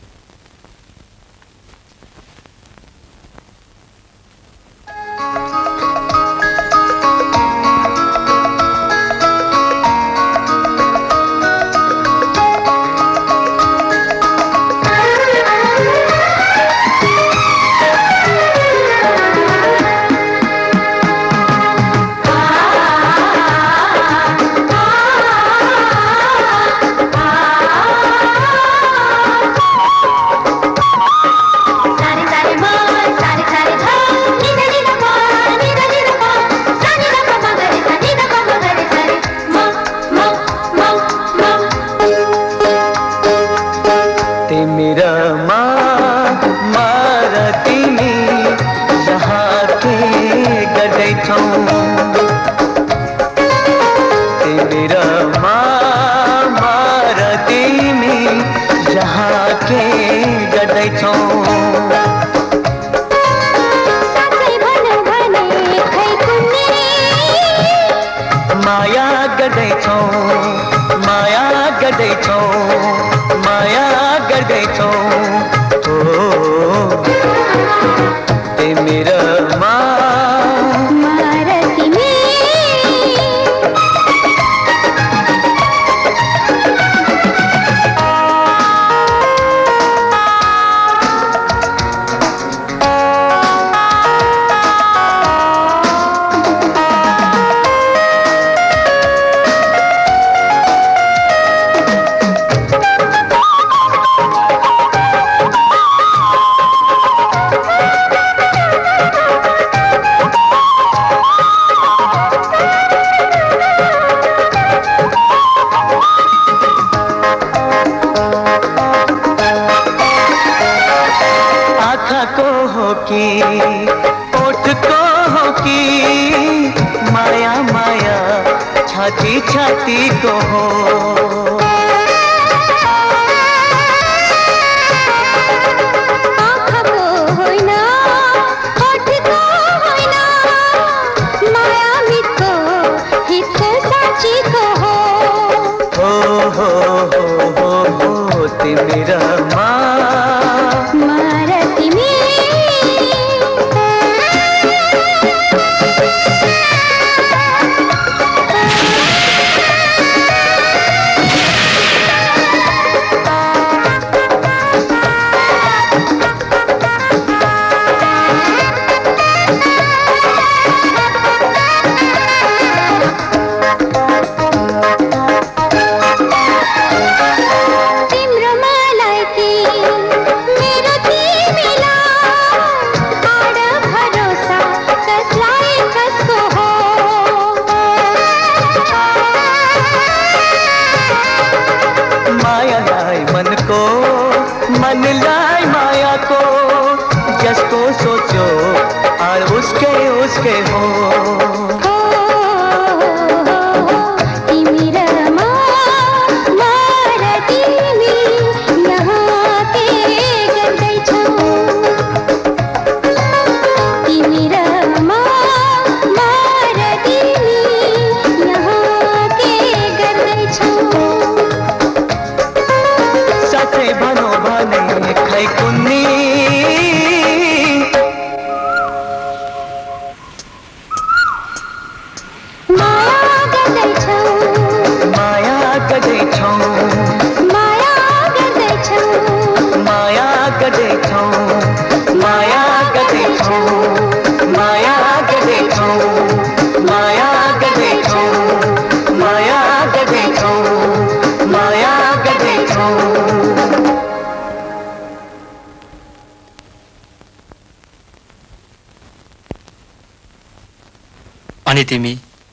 अनि तिमी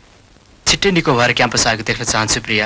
छिट्टै निको भएर क्याम्पस आएको देख्न चाहन्छु प्रिया।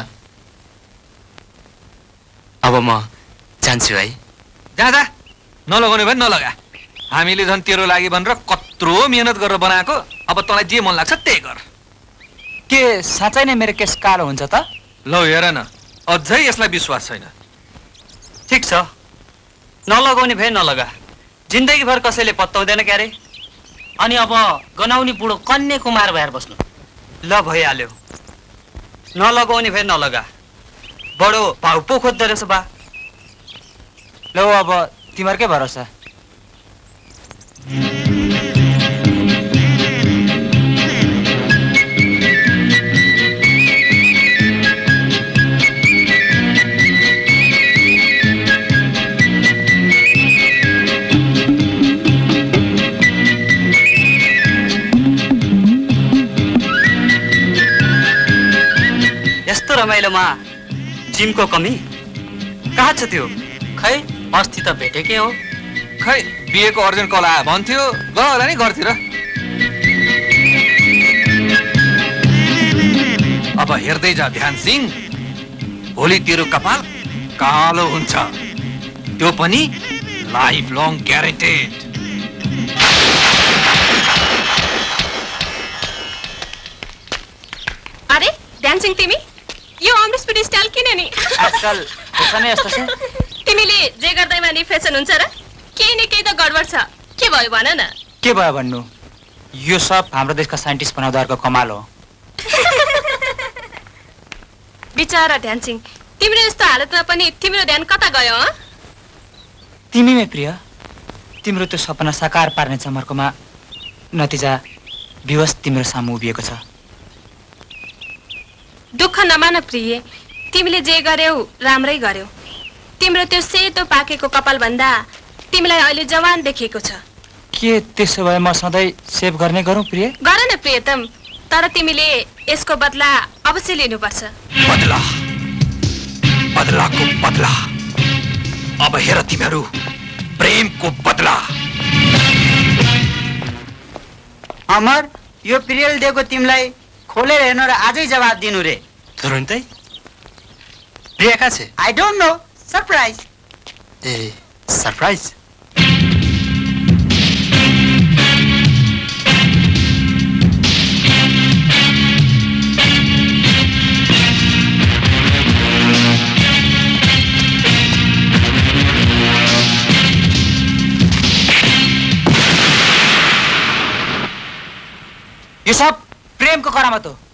अब म जान्छु है। जा जा, नलगाउने भने नलगा। हामीले झन् तेरो लागि भनेर कत्रो मेहनत गरेर बनाएको। अब तँलाई जे मन लाग्छ त्यही गर। के साँच्चै नै मेरो केस कालो हुन्छ त? ल हेर न, अझै यसलाई विश्वास छैन। ठिक छ, नलगाउने भए नलगा। जिन्दगीभर कसैले पत्ताउँदैन क्यारे। अनि अब गनाउने बुढो कन्या कुमार भएर बस्नु। ल भइहाल्यो, नलगाउने भए नलगा। बडो भाउ पो खोज्दो रहेछ बा। ल अब तिमीहरूकै भरोसा। यस्तो रमाइलोमा जिमको कमी कहाँ छ त्यो? खै अस्ति त भेटेकै हो। खै बिहेको अर्जेन्ट कल आयो भन्थ्यो, गयो होला नि घरतिर। अब हेर्दै जा ध्यान सिंह, भोलि तेरो कपाल कालो हुन्छ, त्यो पनि लाइफ लङ ग्यारेन्टेड। अरे ध्यान सिंह, तिमी यो अमृतपुरी स्टाइल किन नि? आजकल फेसन यस्तो छ। तिमीले जे गर्दैमा नि फेसन हुन्छ र? केही न केही त गडबड छ। के भयो भन न? के भयो भन्नु? यो सब हाम्रो देशका साइन्टिस्ट बनाउँदाहरूको कमाल हो। बिचारा ध्यान सिंह, तिम्रो यस्तो हालतमा पनि तिम्रो ध्यान कता गयो? तिमीमै प्रिय, तिम्रो त्यो सपना साकार पार्ने चमर्कोमा नतिजा विवश तिम्रो सामु उभिएको छ। दुःख नमान प्रिय, तिमीले जे गर्यौ राम्रै गर्यौ। तिम्रो त्यो सेतो पाकेको कपाल भन्दा तिमीलाई अहिले जवान देखेको छ। के त्यसो भए म सधैँ सेभ गर्ने गरौँ प्रिय? गर न प्रियतम, तर तिमीले यसको बदला अवश्य लिनुपर्छ। बदला, बदलाको बदला। अब हेर तिमीहरू, प्रेमको बदला। अमर, यो पिरियल दिएको तिमीलाई खोलेर हेर्नु र आजै जवाब दिनु रे। तुरुन्तै? प्रिया कहाँ छ? I don't know, surprise. ए सरप्राइज? यो सब प्रेमको करामत हो।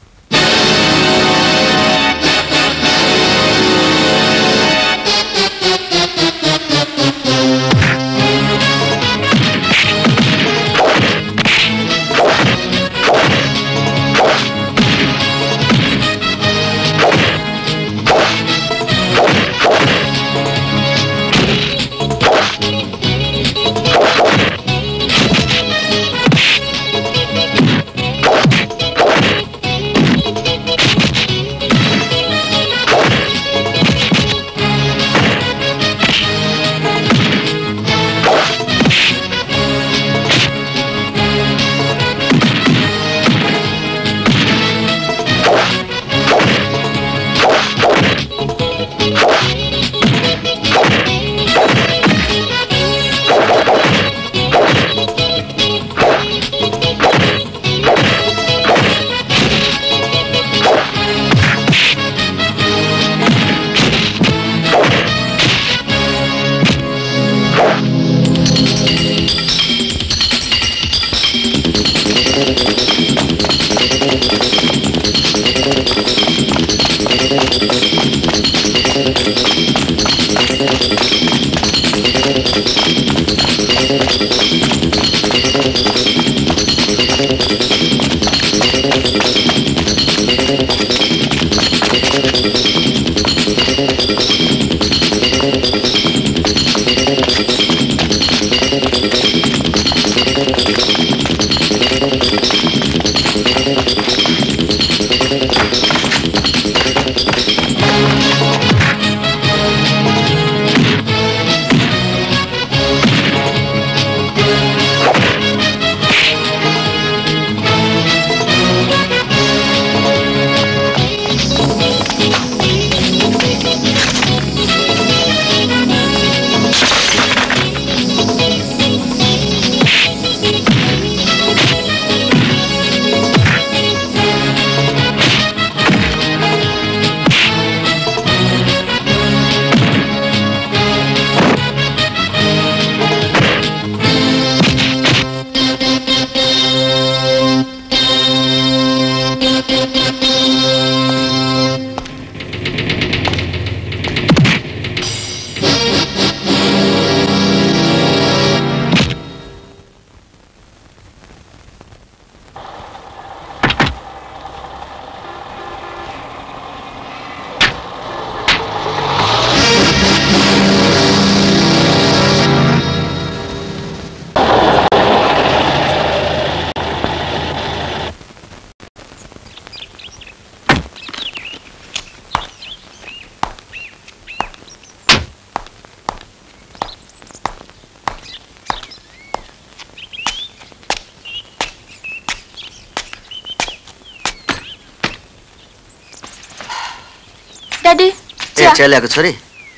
ड्याडी ए चिया ल्याएको छोरी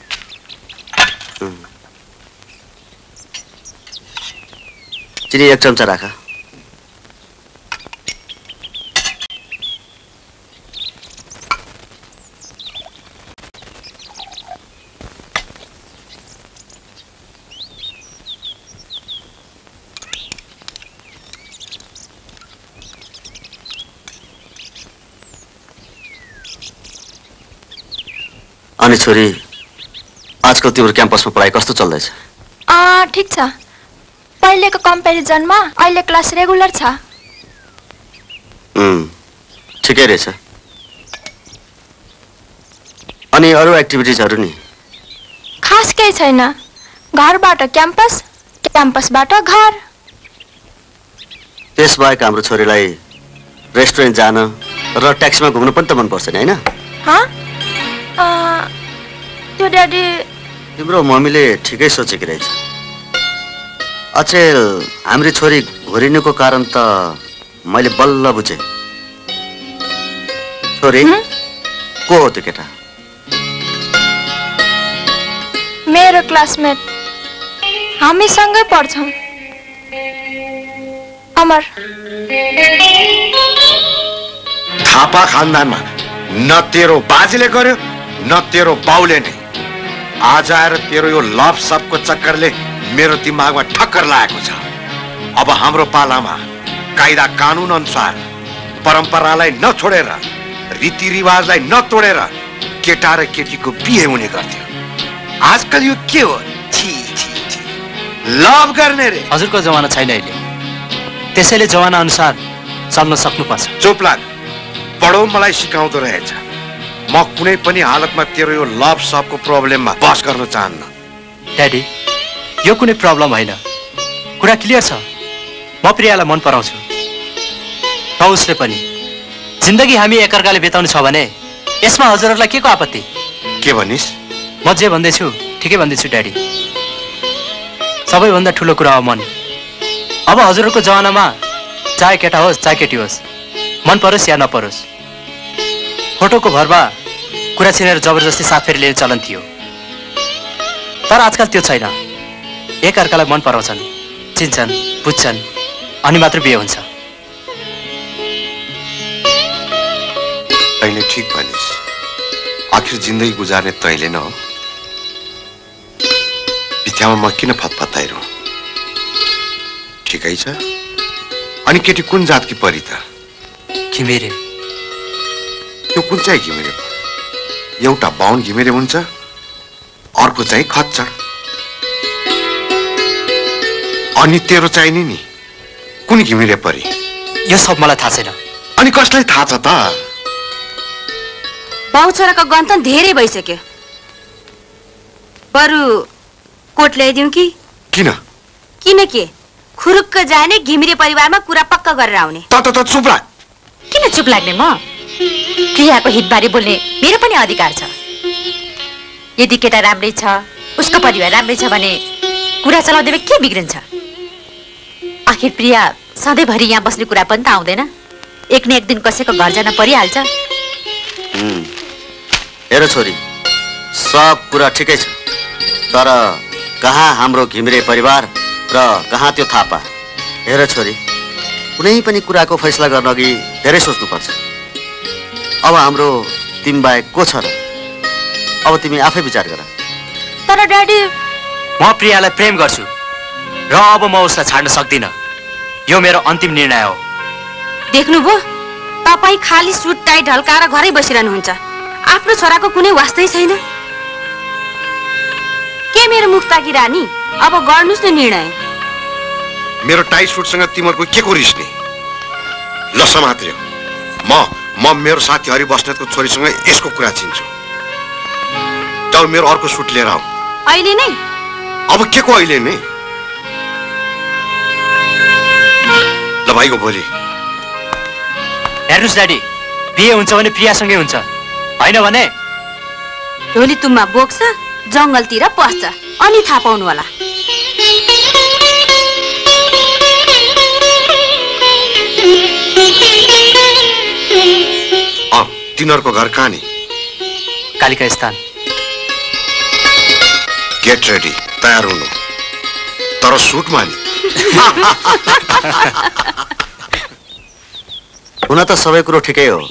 चिनी एक चम्चा राख अनि छोरी आजकल तिम्रो क्याम्पसमा पढाइ कस्तो चल्दैछ? अँ ठिक छ। पहिलेको कम्पेरिजनमा अहिले क्लास रेगुलर छ। उम् ठिकै रहेछ। अनि अरू एक्टिभिटिजहरू नि? खास केही छैन। घरबाट क्याम्पस, क्याम्पसबाट घर। त्यसबाहेक हाम्रो छोरीलाई रेस्टुरेन्ट जान र ट्याक्सीमा घुम्नु पनि त मनपर्छ नि होइन? हाँ? त्यो ड्याडी तिम्रो मम्मीले ठिकै सोचेकी रहेछ। अचेल हाम्रो छोरी घोरिनुको कारण त मैले बल्ल बुझेँ। छोरी को हो त्यो केटा? मेरो क्लासमेट, हामी सँगै पढ्छौँ। अमर। थापा खानदानमा न तेरो बाजेले गर्यो न तेरो बाउले नै। आज आएर तेरो यो लभ सबको चक्करले मेरो दिमागमा ठक्कर लागेको छ। अब हाम्रो पालामा कायदा कानुन अनुसार परम्परालाई नछोडेर, रीतिरिवाजलाई नतोडेर केटा र केटीको बिहे हुने गर्थ्यो। आजकल यो के हो? छी छी छी लभ गर्ने रे। हजुरको जमाना छैन अहिले, त्यसैले जमाना अनुसार चल्न सक्नुपर्छ। चुप लाग, पढो मलाई सिकाउँदो रहेछ। म कुनै पनि हालतमा तेरो यो लभ सबको प्रब्लममा बस गर्न चाहन्न। ड्याडी यो कुनै प्रब्लम होइन, कुरा क्लियर छ। म प्रियालाई मन पराउँछु र उसले पनि। जिन्दगी हामी एकअर्काले बिताउनु छ भने यसमा हजुरहरूलाई के को आपत्ति? के भनिस्? म जे भन्दैछु ठिकै भन्दैछु ड्याडी। सबैभन्दा ठुलो कुरा हो मन। अब हजुरहरूको जमानामा चाहे केटा होस् चाहे केटी होस्, मन परोस् या नपरोस्, फोटोको भरमा कुरा छिनेर जबरजस्ती साथ फेरि लिने चलन थियो। तर आजकल त्यो छैन। एक अर्कालाई मन पराउँछन्, चिन्छन्, बुझ्छन् अनि मात्र बिहे हुन्छ। तैँले ठिक भनिस्। आखिर जिन्दगी गुजार्ने तैँले न हो। बित्यामा म किन फतफताइरहँ? ठिकै छ। अनि केटी कुन जातकी परी त? घिमिरे। त्यो कुन चाहिँ घिमिरे? एउटा बाहुन घिमिरे हुन्छ, अर्को चाहिँ खच्चड। अनि तेरो चाहिने नि कुन घिमिरे परी? यो सब मलाई थाहा छैन। अनि कसलाई थाहा छ त? बाउ छोराको गन्थन धेरै भइसक्यो। बरु कोट ल्याइदिउँ कि? किन? किन के? खुरुक्क जाने घिमिरे परिवारमा कुरा पक्का गरेर आउने। त त चुप लाग। किन चुप लाग्ने? म प्रियाको हितबारे बोल्ने मेरो पनि अधिकार छ। यदि केटा राम्रै छ, उसको परिवार राम्रै छ भने कुरा चलाउँदै के बिग्रिन्छ? आखिर प्रिया सधैँभरि यहाँ बस्ने कुरा पनि त आउँदैन। एक न एक दिन कसैको घर जान परिहाल्छ। हेर छोरी, सब कुरा ठिकै छ, तर कहाँ हाम्रो घिमिरे परिवार र कहाँ त्यो थापा? हेर छोरी, कुनै पनि कुराको फैसला गर्न अघि धेरै सोच्नुपर्छ। अब हाम्रो तिमी बाहेक को छ र? अब तिमी आफै विचार गर। तर ड्याडी, म प्रियालाई प्रेम गर्छु र अब म उसलाई छाड्न सक्दिनँ। यो मेरो अन्तिम निर्णय हो। देख्नुभयो, तपाईँ खाली सुट टाई ढल्काएर घरै बसिरहनुहुन्छ। आफ्नो छोराको कुनै वास्तै छैन। के मेरो मुख ताकी रानी? अब गर्नुस् न निर्णय। मेरो टाई सुटसँग तिमीहरूको के को रिस नि? ल समात्र्यो, म म मेरो साथी हरि बस्नेतको छोरीसँग यसको कुरा चिन्छु। जाऊ मेरो अर्को सुट लिएर आऊ। अहिले नै? अब के को अहिले नै? ल भाइको भोलि। हेर्नुहोस् ड्याडी, बिहे हुन्छ भने प्रियासँगै हुन्छ, होइन भने ढोली तुम्मा बोक्छ, जङ्गलतिर पस्छ, अनि थाहा पाउनु होला। तिनीहरूको घर कहाँ नि? कालिका स्थान। गेट रेडी, तयार हुनु, तर सुटमा नि। हुन त सबै कुरो ठिकै हो,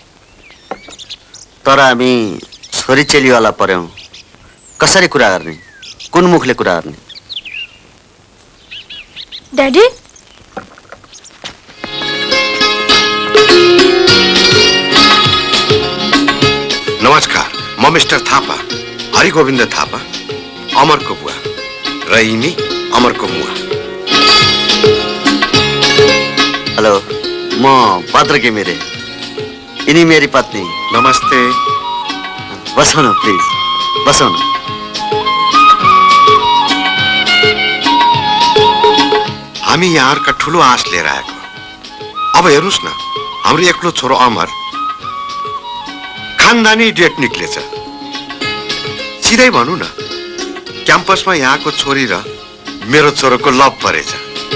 तर हामी छोरी चेलीवाला पर्यौं। कसरी कुरा गर्ने, कुन मुखले कुरा गर्ने? ड्याडी, नमस्कार, म मिस्टर थापा, हरिगोविन्द थापा, अमरको बुवा र यिनी अमरको मुवा। हेलो, म भद्र घिमिरे, यिनी मेरी पत्नी। नमस्ते। बसौँ न प्लिज, बसौँ न। हामी यहाँहरूका ठुलो आश लिएर आएको। अब हेर्नुहोस् न, हाम्रो एक्लो छोरो अमर खानदानी डेट निक्लेछ। सिधै भनौँ न, क्याम्पसमा यहाँको छोरी र मेरो छोरोको लभ परेछ।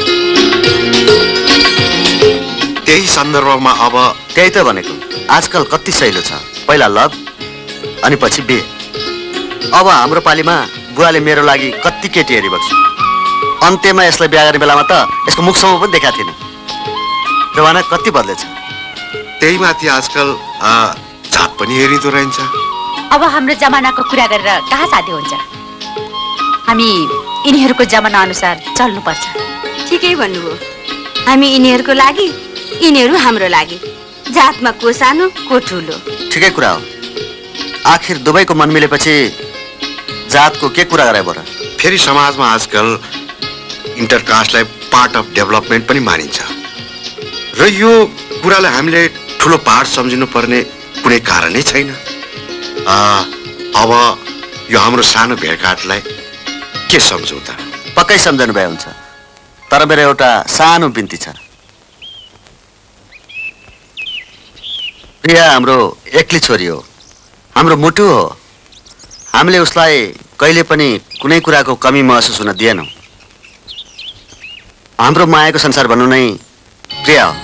त्यही सन्दर्भमा अब त्यही त भनेको, आजकल कति सहिलो छ, पहिला लभ अनि पछि बिहे। अब हाम्रो पालीमा बुवाले मेरो लागि कति केटी हेरिबक्छ। अन्त्यमा यसलाई बिहा गर्ने बेलामा त यसको मुखसम्म पनि देखाएको थिएन। जमाना कति बदलेछ। त्यही माथि आजकल जात पनि हेरिँदो रहन्छ। अब हाम्रो जमानाको कुरा गरेर कहाँ साध्य हुन्छ? हामी यिनीहरूको जमाना अनुसार चल्नुपर्छ। ठिकै भन्नुभयो, हामी यिनीहरूको लागि, यिनीहरू हाम्रो लागि। जातमा को सानो को ठुलो। ठिकै कुरा हो, आखिर दुवैको मन मिलेपछि जातको के कुरा गरे बर? फेरि समाजमा आजकल इन्टरकास्टलाई पार्ट अफ डेभलपमेन्ट पनि मानिन्छ र यो कुरालाई हामीले ठुलो पार्ट सम्झिनु पर्ने कुनै कारणै छैन। अब यो हाम्रो सानो भेटघाटलाई के सम्झौ त? पक्कै सम्झनु भए हुन्छ, तर मेरो एउटा सानो बिन्ती छ। प्रिया हाम्रो एक्लै छोरी हो, हाम्रो मुटु हो। हामीले उसलाई कहिले पनि कुनै कुराको कमी महसुस हुन दिएनौँ। हाम्रो मायाको संसार भन्नु नै प्रिया हो।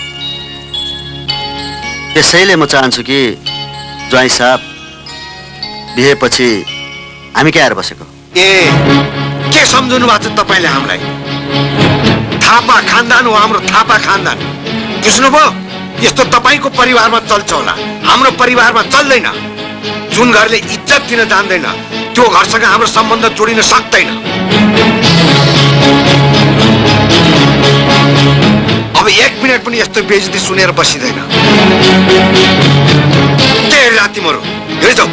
त्यसैले म चाहन्छु कि ज्वाइँ साहब, बिहेपछि हामी के आएर बसेको? ए के सम्झनु भएको छ तपाईँले हामीलाई? थापा खानदान हो हाम्रो, थापा खानदान। बुझ्नुभयो? यस्तो तपाईँको परिवारमा चल्छ होला, हाम्रो परिवारमा चल्दैन। जुन घरले इज्जत दिन जान्दैन त्यो घरसँग हाम्रो सम्बन्ध जोडिन सक्दैन। अब एक मिनट पनि यस्तो बेइज्जती सुनेर बसिँदैन। के हेरिरहेको तिमीहरू? हेरिजाऊ।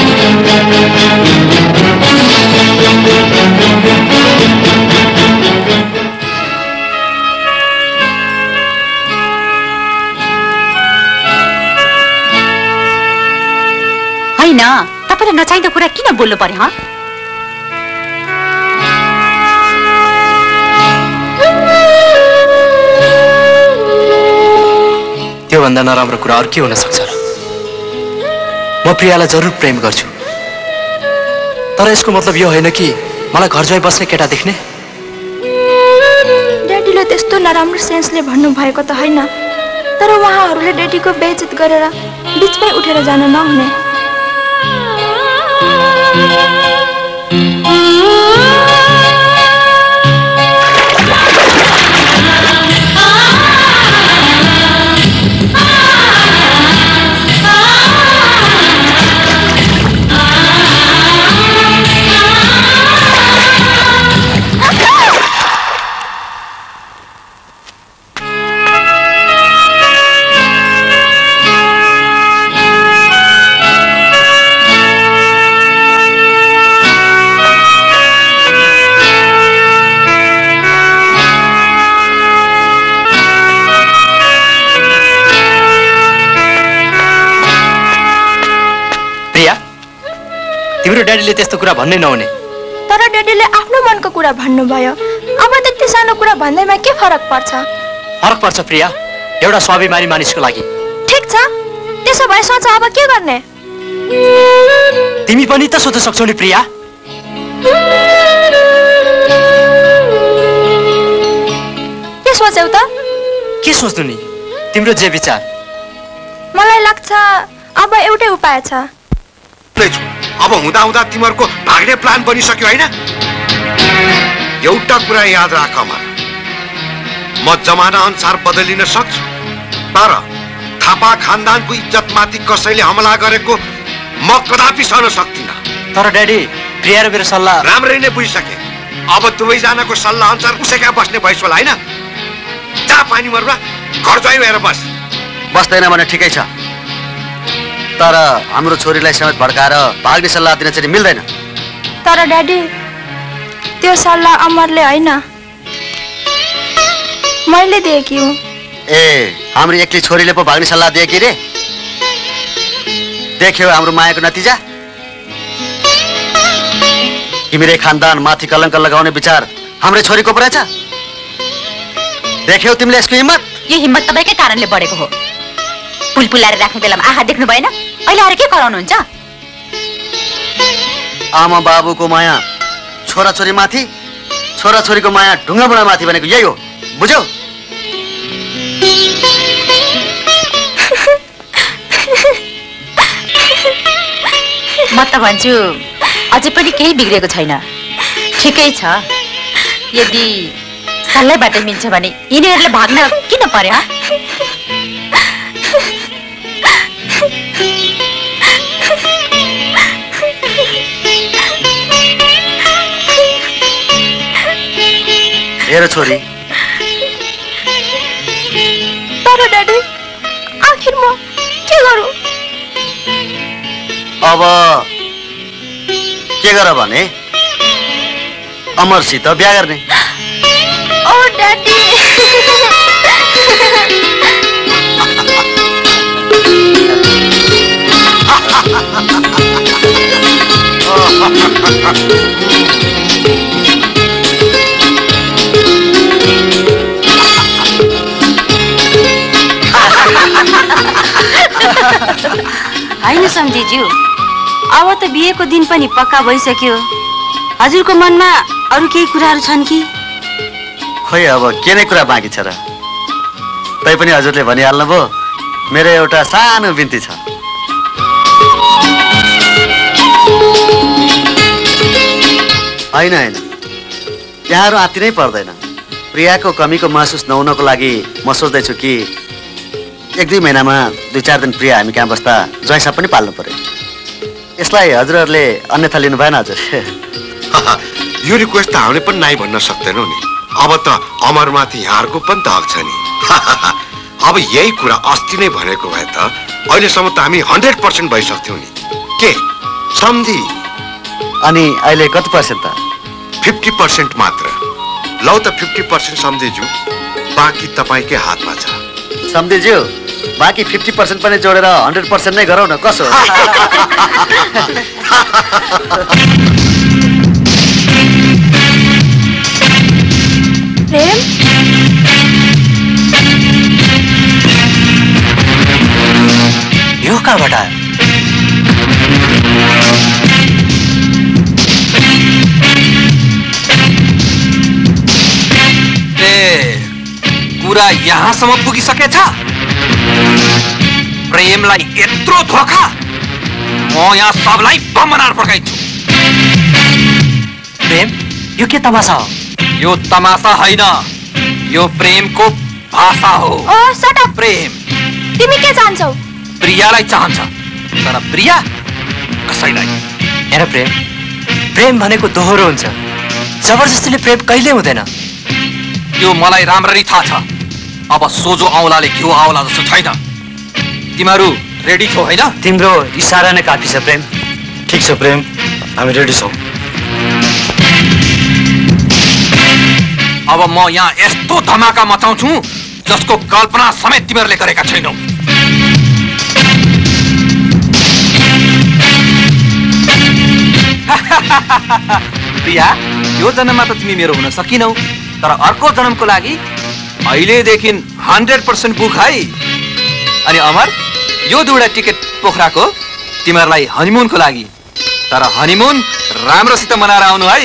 होइन, तपाईँले नचाहिँदो कुरा किन बोल्नु पर्यो? ह त्योभन्दा नराम्रो कुरा अरू के हुन सक्छ र? म प्रियालाई जरुर प्रेम गर्छु, तर यसको मतलब यो होइन कि मलाई घर ज्वाइँ बस्ने केटा देख्ने। ड्याडीले त्यस्तो नराम्रो सेन्सले भन्नुभएको त होइन, तर उहाँहरूले ड्याडीको बेइज्जत गरेर बिचमै उठेर जानु नहुने। तिम्रो ड्याडीले त्यस्तो कुरा भन्नै नहुने। तर ड्याडीले आफ्नो मनको कुरा भन्नुभयो। अब त्यति सानो कुरा भन्दैमा के फरक पर्छ? फरक पर्छ प्रिया, एउटा स्वाभिमानी मानिसको लागि। ठीक छ, त्यसो भए सोच अब के गर्ने? तिमी पनि त सोच्न सक्छौ नि प्रिया। के सोच्यौ त? के सोच्नु नि, तिम्रो जे विचार। मलाई लाग्छ अब एउटै उपाय छ। अब हुँदा हुँदा तिमीहरूको भाग्ने प्लान बनिसक्यो होइन? एउटा कुरा याद राख अमर, म जमाना अनुसार बदलिन सक्छु, तर थापा खानदानको इज्जतमाथि कसैले हमला गरेको म कदापि सहन सक्दिन। तर ड्याडी, प्रिया र मेरो सल्लाह राम्ररी नै बुझिसके। अब दुवैजनाको सल्लाह अनुसार उसै कहाँ बस्ने भइस् होला होइन? जा पानी मरुवा, घर ज्वाइँ भएर बस। बस्दैन भने ठिकै छ, तर हाम्रो छोरीलाई समेत भड्काएर भाग्ने सल्लाह दिन चाहिँ मिल्दैन। तर ड्याडी, त्यो सल्लाह अमरले होइन, मैले दिएकी हुँ। ए, हाम्रो एक्लै छोरीले पो भाग्ने सल्लाह दिए कि रे? देख्यो हाम्रो मायाको नतिजा? तिमीले खानदान माथि कलङ्क लगाउने विचार हाम्रै छोरीको पो रहेछ। देख्यौ तिमीले यसको हिम्मत? यो हिम्मत तपाईँकै कारणले बढेको हो। पुलपुलाएर राख्ने बेलामा आँखा देख्नु भएन, अहिले आएर के कराउनुहुन्छ? आमा बाबुको माया छोराछोरी माथि, छोराछोरीको माया ढुङ्गा बुढा माथि भनेको यही हो, बुझ्यौ? म त भन्छु अझै पनि केही बिग्रेको छैन, ठिकै छ। यदि सल्लाहबाट मिल्छ भने यिनीहरूले भाग्न किन पर्यो? हेर छोरी, तर ड्याडी, आखिर म के गरौँ? अब के गर भने अमरसित बिहा गर्ने। ओ ड्याडी, होइन सम्झीज्यू, अब त बिहेको दिन पनि पक्का भइसक्यो। हजुरको मनमा अरू केही कुराहरू छन् कि? खोइ अब के नै कुरा बाँकी छ र? तै पनि हजुरले भनिहाल्नु भयो, मेरो एउटा सानो बिन्ती छ। होइन होइन, यहाँहरू आत्ति नै पर्दैन। प्रियाको कमीको महसुस नहुनको लागि म सोच्दैछु कि एक दुई महिनामा दुई चार दिन प्रिया हामी कहाँ बस्दा ज्वाइँसा पनि पाल्नु पर्यो। यसलाई हजुरहरूले अन्यथा लिनु भएन हजुर? यो रिक्वेस्ट त हामीले पनि नाइ भन्न सक्दैनौँ नि। अब त अमरमाथि यहाँहरूको पनि त हक छ नि। अब यही कुरा अस्ति नै भनेको भए त अहिलेसम्म त हामी हन्ड्रेड पर्सेन्ट भइसक्थ्यौँ नि। के सम्झी? अनि अहिले कति पर्सेन्ट त? फिफ्टी पर्सेन्ट मात्र। लौ त फिफ्टी पर्सेन्ट सम्झिज्यू, बाँकी तपाईँकै हातमा छ। सम्झिज्यू, बाँकी फिफ्टी पर्सेन्ट पनि जोडेर हन्ड्रेड पर्सेन्ट नै गरौँ न, कसो? प्रेम, यो कहाँबाट आयो? ए, कुरा यहाँसम्म पुगिसकेछ? प्रेमलाई यत्रो धोका? म यहाँ सबलाई बम बनाएर पड्काइन्छु। प्रेम, यो के तमासा हो? यो तमासा होइन, यो प्रेमको भाषा हो। Oh shut up. प्रेम, तिमी के चाहन्छौ? प्रियालाई चाहन्छ, तर प्रिया कसैलाई। हेर प्रेम, प्रेम भनेको दोहोरो हुन्छ, जबरजस्तीले प्रेम कहिले हुँदैन। यो मलाई राम्ररी थाहा छ। अब सोझो औँलाले घिउ आउला जस्तो छैन। तिमीहरू रेडी छौ होइन? तिम्रो इसारा नै काफी छ प्रेम। ठिक छ प्रेम, हामी रेडी छौँ। अब म यहाँ यस्तो धमाका मचाउँछु जसको कल्पना समेत तिमीहरूले गरेका छैनौ। प्रिया, यो जन्ममा त तिमी मेरो हुन सकिनौ, तर अर्को जन्मको लागि अहिलेदेखि हन्ड्रेड पर्सेन्ट बुक है। अनि अमर, यो दुईवटा टिकट पोखराको तिमीहरूलाई हनिमुनको लागि, तर हनिमुन राम्रोसित मनाएर आउनु है।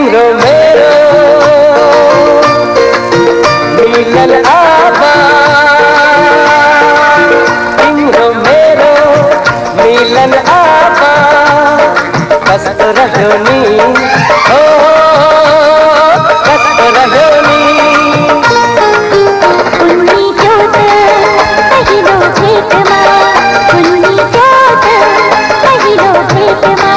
तिम्रो मेरो मिलन आबाद तिम्रो मेरो मिलन आबाद कस्तो रह्यो नि हो कस्तो रह्यो नि उन्नी जोत पहिलो भेटमा उन्नी जोत पहिलो भेटमा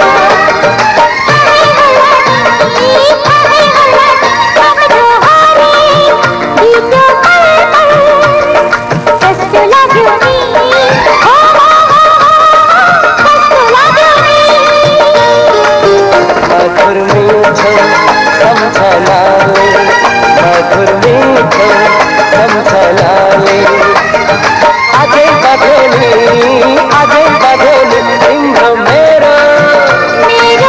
मधुर मीठो सम्झनाले मधुर मीठो सम्झनाले आजै बदली आजै बदली तिम्रो मेरो मेरो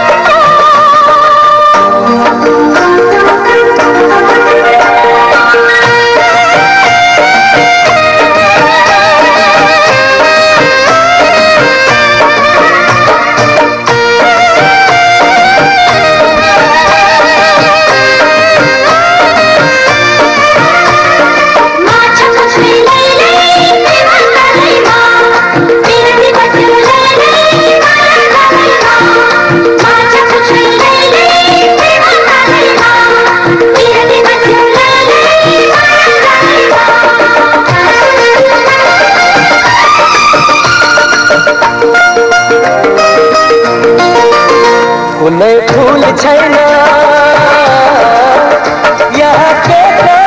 कुनै फूल छैन यहाँ के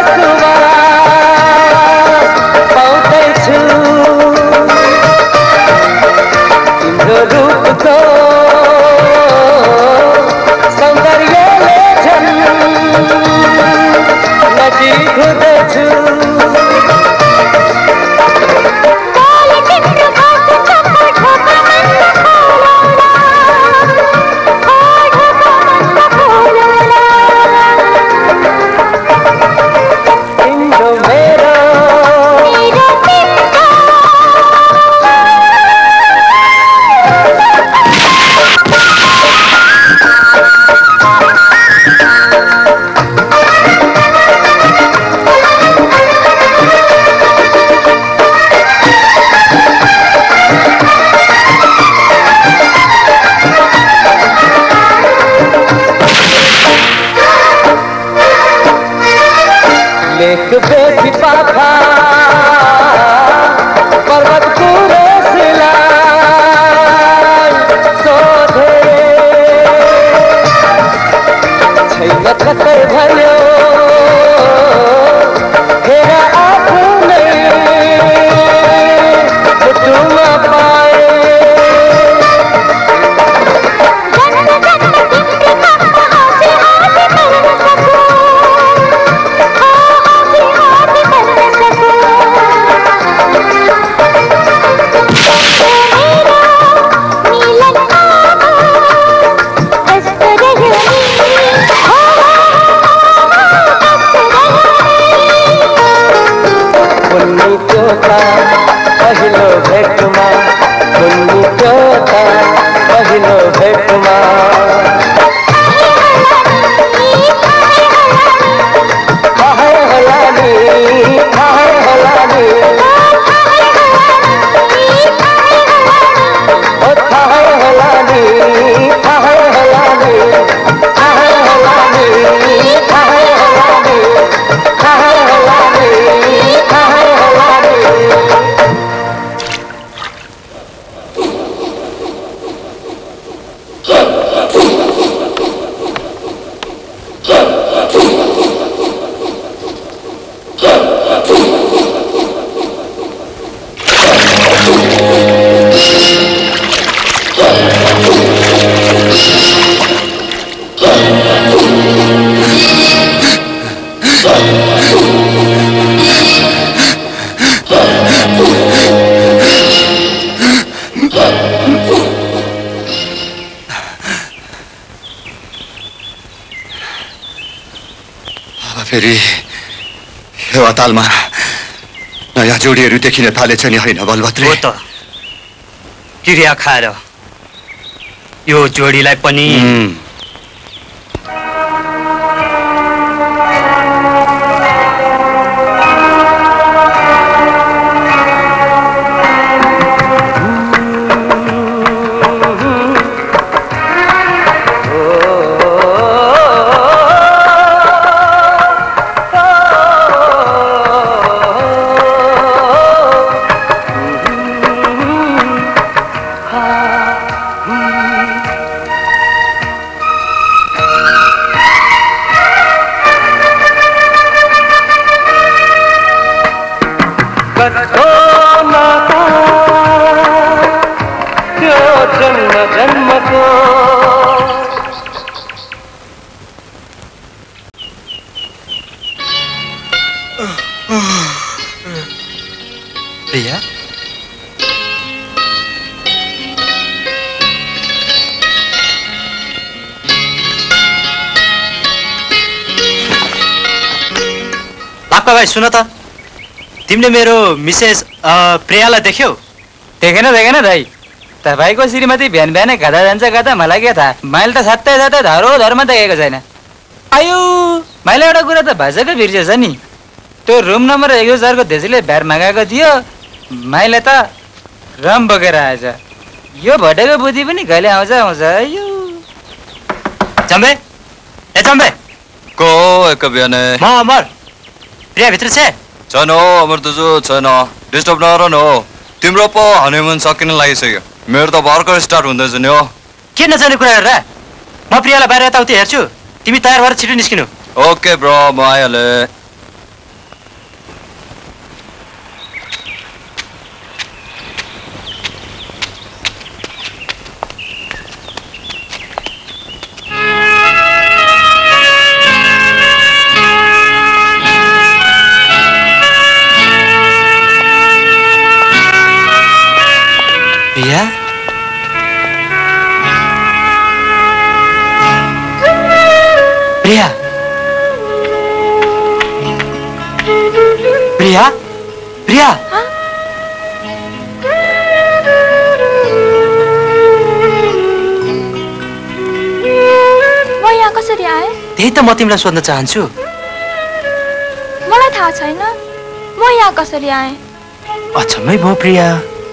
पाउँदैछु तिम्रो रूपको सौन्दर्यले झन् नजिक हुँदैछु एक बेटी पापा पर्वत कुरेसलाई सोधे छैन कतै भयो हेर आफ्नै मुटुमा पाए पहिलो भेटमा कुन्नी जोता पहिलो भेटमा थाहै होला नि थाहै होला नि ओ थाहै होला नि थाहै होला नि थाहै होला नि थाहै होला नि थाहै होला नि थाहै होला नि फेरि यो अतालमा नयाँ जोडीहरू देखिन थालेछ नि होइन बलभद्रे? हो त क्रिया खाएर यो जोडीलाई पनि प्रिया लाप्का भाइ सुन त तिमीले मेरो मिसेस प्रियालाई देख्यौ? देखेन देखेन दाइ तपाईँको श्रीमती बिहान बिहानै गाधा जान्छ गाधा मलाई के थाहा मैले त सात्तै सात्तै धरो धरमा देखेको छैन। आयु मैले एउटा कुरा त भाषाकै बिर्सेछ नि त्यो रुम नम्बर एक सौ चारको देशीले भ्यार मागेको थियो मैले त रम बोकेर आएछ। यो भटेको बुद्धि पनि कहिले आउँछ आउँछ यो चम्बे ए चम्बे को एक बिहानै म अमर प्रिया भित्र छ छैन हो अमर दाजु छैन डिस्टर्ब नगर न हो तिम्रो पो हनीमुन सकिन लागिसक्यो मेरो त भर्खर स्टार्ट हुँदैछ नि हो। के नजाने कुरा हेर म प्रियालाई बाहिर यताउति हेर्छु तिमी तयार भएर छिटो निस्किनु। ओके ब्रो म आइहालेँ। प्रिया प्रिया प्रिया प्रिया म यहाँ कसरी आए? त्यही त म तिमीलाई सोध्न चाहन्छु। मलाई थाहा छैन म यहाँ कसरी आए। अचम्मै भयो प्रिया।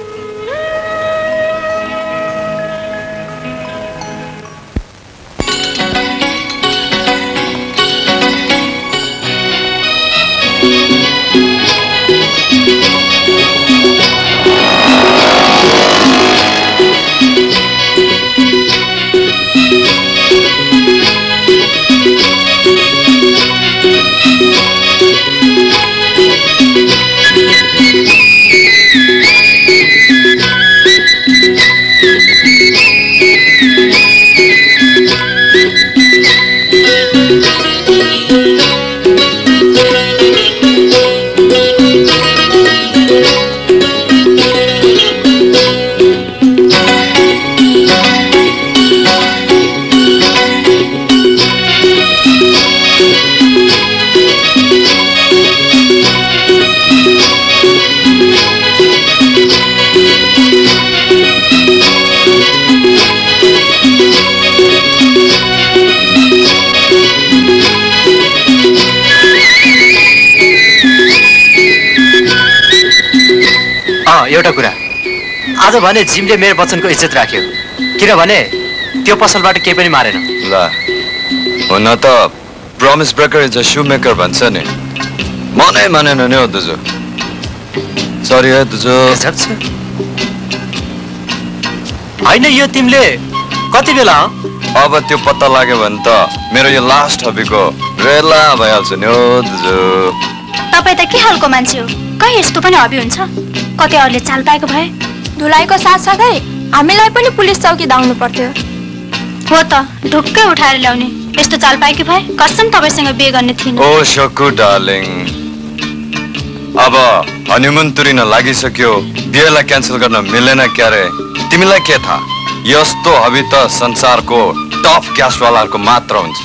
एउटा कुरा आज भने जिमले मेरो वचनको इज्जत राख्यो किनभने त्यो पसलबाट केही पनि मारेन। ल हुन त promise breaker is a shoe maker भन्छ नि मनै मानेन नि हो दाजु सरी है दाजु। होइन यो तिमीले कति बेला अब त्यो पत्ता लाग्यो भने त मेरो यो लास्ट हबीको रेला भइहाल्छ नि हो दाजु। तपाईँ त के खालको मान्छे हो कहीँ यस्तो पनि हबी हुन्छ? कतै अरूले चाल पाएको भए धुलाइको साथसाथै हामीलाई पनि पुलिस चौकी धाउनु पर्थ्यो। हो त ढुक्कै उठाएर ल्याउने यस्तो चाल पाएकी भए कसम तपाईँसँग बिहे गर्ने थिएन। ओ शकु डार्लिङ अब हनीमुन तुरिन लागिसक्यो बिहेलाई क्यान्सल गर्न मिलेन क्यारे तिमीलाई के थाहा यस्तो हबी त संसारको टप क्यास्टवालाहरूको मात्र हुन्छ।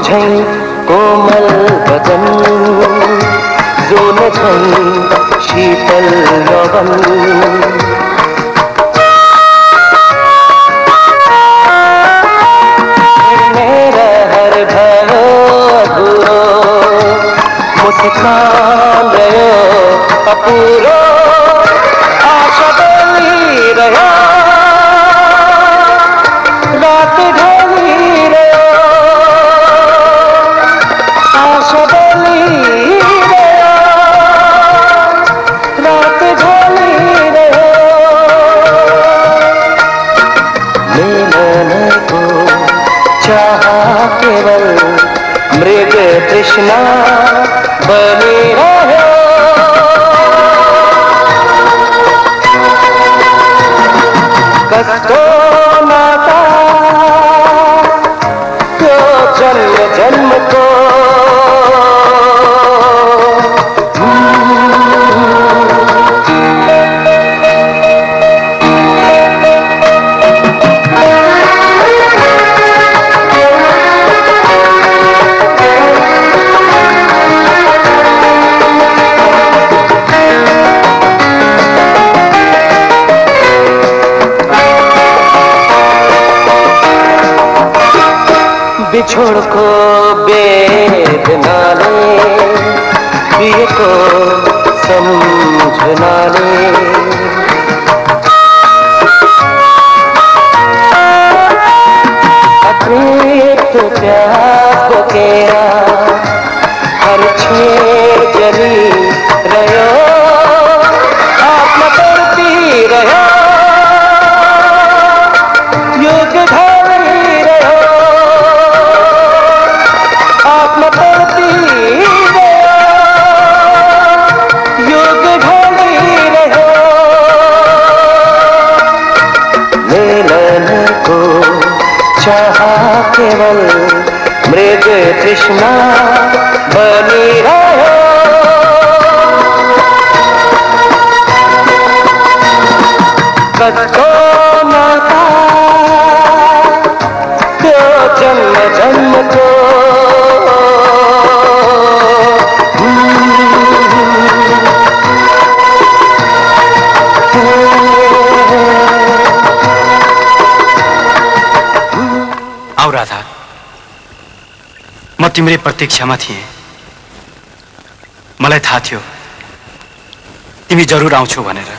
झैं कोमल बदन जोन झैं शीतल यौवन मेरा हर भयो अधूरो मुस्कान रह्यो अपूरो आशा डोली रह्यो रात ढली रह्यो आशा डोली रह्यो रात ढली रह्यो मिलन को चाहा केवल मृग तृष्णा बनी रह्यो कस्तो नाता त्यो जन्म जन्म को बिछोड़ को वेदना ले प्रिय को समझना ले अतृप्त प्यास को केरा हर छेड़ जली रह्यो आत्मा तड़पी रह्यो युग ढली रह्यो आत्मा तड़पी रह्यो युग ढली रह्यो मिलन को चाहा केवल मृग तृष्णा बनी रह्यो कस्तो नाता त्यो जन्म जन्म को आऊ राधा म तिम्रै प्रतीक्षामा थिएँ मलाई थाहा थियो तिमी जरुर आउँछौ भनेर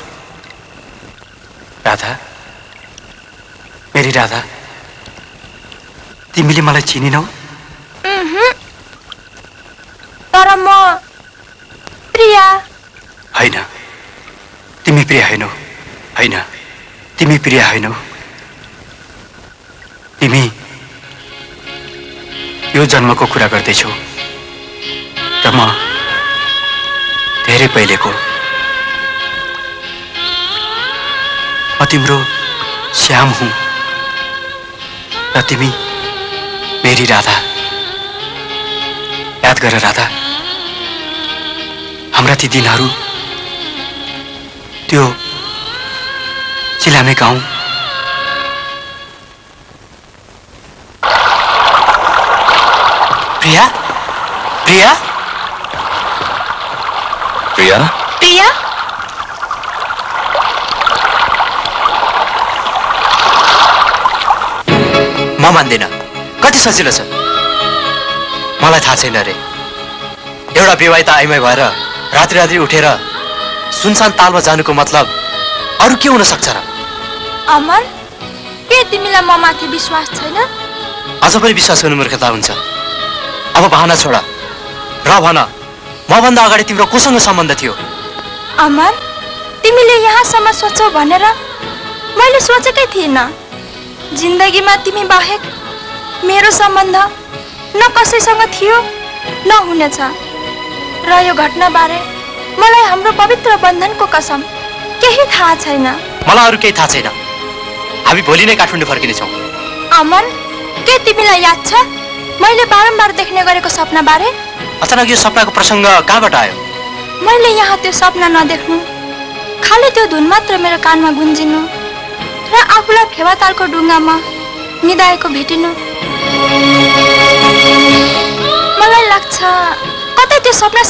राधा मेरी राधा तिमीले मलाई चिनिनौ तर म प्रिया हैन तिमी प्रिया हैनौ हैन तिमी प्रिया हैनौ तिमी यो जन्मको कुरा गर्दैछौ र म धेरै पहिलेको म तिम्रो श्याम हुँ र तिमी मेरी राधा याद गर राधा हाम्रा ती दिनहरू त्यो चिलामे गाउँ प्रिया प्रिया प्रिया प्रिया म मान्दिन कति सजिलो छ मलाई थाहा छैन रे एउटा विवाहिता आइमाई भएर रात्रि रात्रि उठेर सुनसान तालमा जानुको मतलब अरू के हुन सक्छ र अमर के तिमीलाई म माथि विश्वास छैन अझ पनि विश्वास गर्नु मूर्खता हुन्छ अब बहाना छोड र भन मभन्दा अगाडि तिम्रो कोसँग सम्बन्ध थियो अमर तिमीले यहाँसम्म सोच्छौ भनेर मैले सोचेकै थिएन जिन्दगीमा तिमी बाहेक मेरो सम्बन्ध न कसैसँग थियो न हुनेछ र यो घटनाबारे मलाई हाम्रो पवित्र बन्धनको कसम केही थाहा छैन मलाई अरू केही थाहा छैन हामी भोलि नै काठमाडौँ फर्किनेछौँ अमन के तिमीलाई याद छ मैले बारम्बार देख्ने गरेको सपना बारे अचानक यो सपनाको प्रसङ्ग कहाँबाट आयो मैले यहाँ त्यो सपना नदेख्नु खाली त्यो धुन मात्र मेरो कानमा गुन्जिनु र आफूलाई फेवातालको डुङ्गामा निदाएको भेटिनु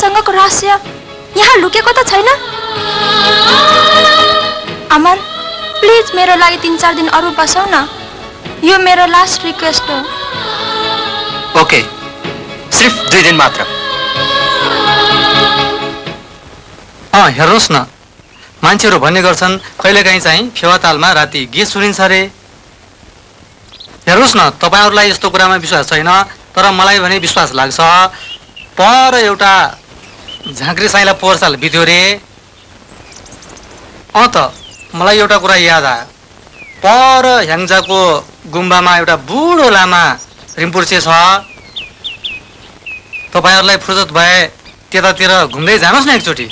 हामीसँगको रहस्य यहाँ लुकेको त छैन? अमर, प्लिज मेरो लागि तीन चार दिन अरू बसौ न। यो मेरो लास्ट रिक्वेस्ट हो। ओके, सिर्फ दुई दिन मात्र। अँ हेर्नुहोस् न, मान्छेहरू भन्ने गर्छन् कहिलेकाहीँ चाहिँ फेवातालमा राति गीत सुनिन्छ अरे। हेर्नुहोस् न, तपाईँहरूलाई यस्तो कुरामा विश्वास छैन, तर मलाई भने विश्वास लाग्छ। पर एउटा झाँक्री साइला पोहोर साल बित्यो रे। अँ त मलाई एउटा कुरा याद आयो। पर ह्याङ्जाको गुम्बामा एउटा बुढो लामा रिम्पुर्छे छ। तपाईँहरूलाई फुर्सद भए त्यतातिर घुम्दै जानुहोस् न एकचोटि।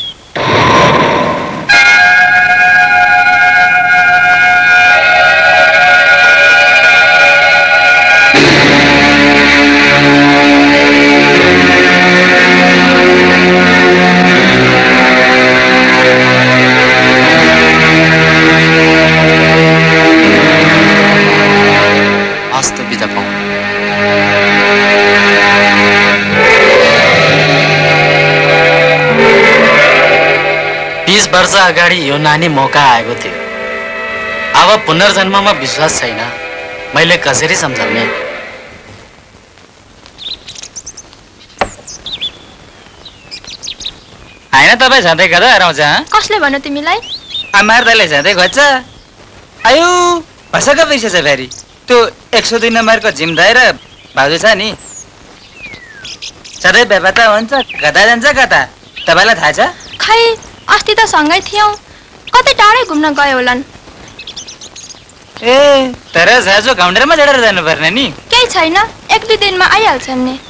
बीस वर्ष अगाडि यो नानी मौका आएको थियो। अब पुनर्जन्ममा विश्वास छैन, मैले कसरी सम्झाउने? होइन तपाईँ झन्डै गर्दा हराउँछ? कसले भन्यो तिमीलाई? आमार दाइले झन्डै खोज्छ। आयु भसका पैसा छ फेरि। त्यो एक सौ दुई नम्बरको जिमदाई र भाउजू छ नि, सधैँ बेपत्ता हुन्छ। कता जान्छ कता तपाईँलाई थाहा छ? खै अस्ति त सँगै थियौँ, कतै टाढै घुम्न गयो होलान्। ए तर साजो काउन्टरमा चढेर जानुपर्ने नि। केही छैन, एक दुई दिनमा आइहाल्छन् नि।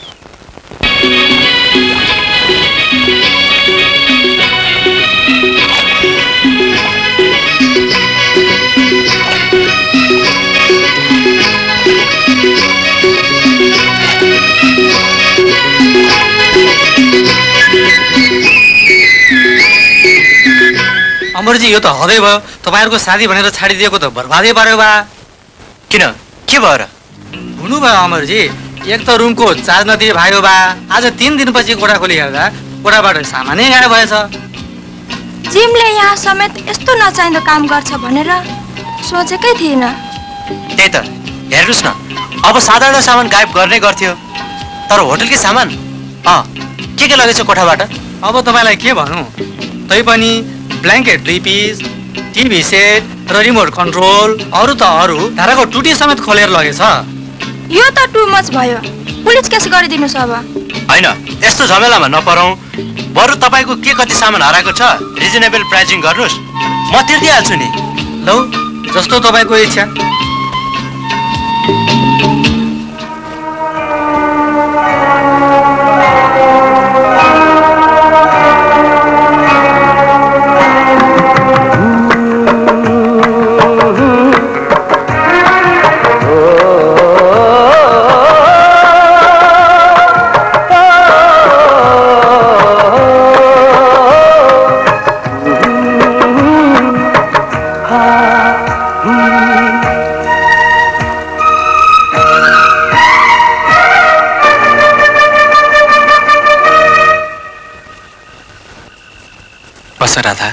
अमरजी, यो त हदै भयो। तपाईँहरूको साथी भनेर छाडिदिएको त बर्बादै पार्यो बा। किन, के भयो र? हुनु भयो अमरजी, एक त रुमको चार्ज नदिए भाइयो बा। आज तीन दिनपछि कोठा खोली हेर्दा कोठाबाट सामानै गायब भएछ। जिमले यहाँ समेत यस्तो नचाहिँदो काम गर्छ भनेर सोचेकै थिएन। त्यही त हेर्नुहोस् न, अब साधारण सामान गायब गर्ने गर्थ्यो, तर होटलकै सामान अँ के के लगेछ कोठाबाट? अब तपाईँलाई के भनौँ, तैपनि ब्ल्याङ्केट दुई पिस, टिभी सेट र रिमोट कन्ट्रोल, अरू त अरू धाराको टुटी समेत खोलेर लगेछ। यो त टु मच भयो, पुलिस केस गरिदिनुहोस्। अब होइन, यस्तो झमेलामा नपरौँ। बरु तपाईँको के कति सामान हराएको छ रिजनेबल प्राइजिङ गर्नुहोस्, म तिर्दिहाल्छु नि। लौ, जस्तो तपाईँको इच्छा। राधा,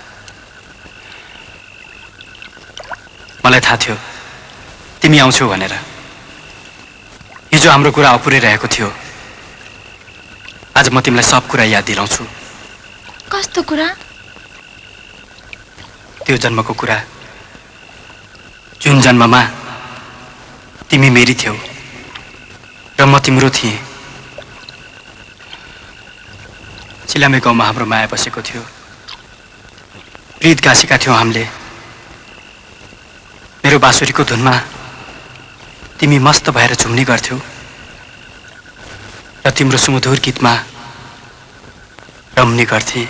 मलाई थाहा थियो तिमी आउँछौ भनेर। हिजो हाम्रो कुरा अपुरै रहेको थियो, आज म तिमीलाई सब कुरा याद दिलाउँछु। कस्तो कुरा? त्यो जन्मको कुरा, जुन जन्ममा तिमी मेरी थियौ र म तिम्रो थिएँ। चिलामे गाउँमा हाम्रो माया बसेको थियो, प्रीत गाँसेका थियौँ हामीले। मेरो बाँसुरीको धुनमा तिमी मस्त भएर झुम्ने गर्थ्यौ र तिम्रो सुमधुर गीतमा रम्ने गर्थे।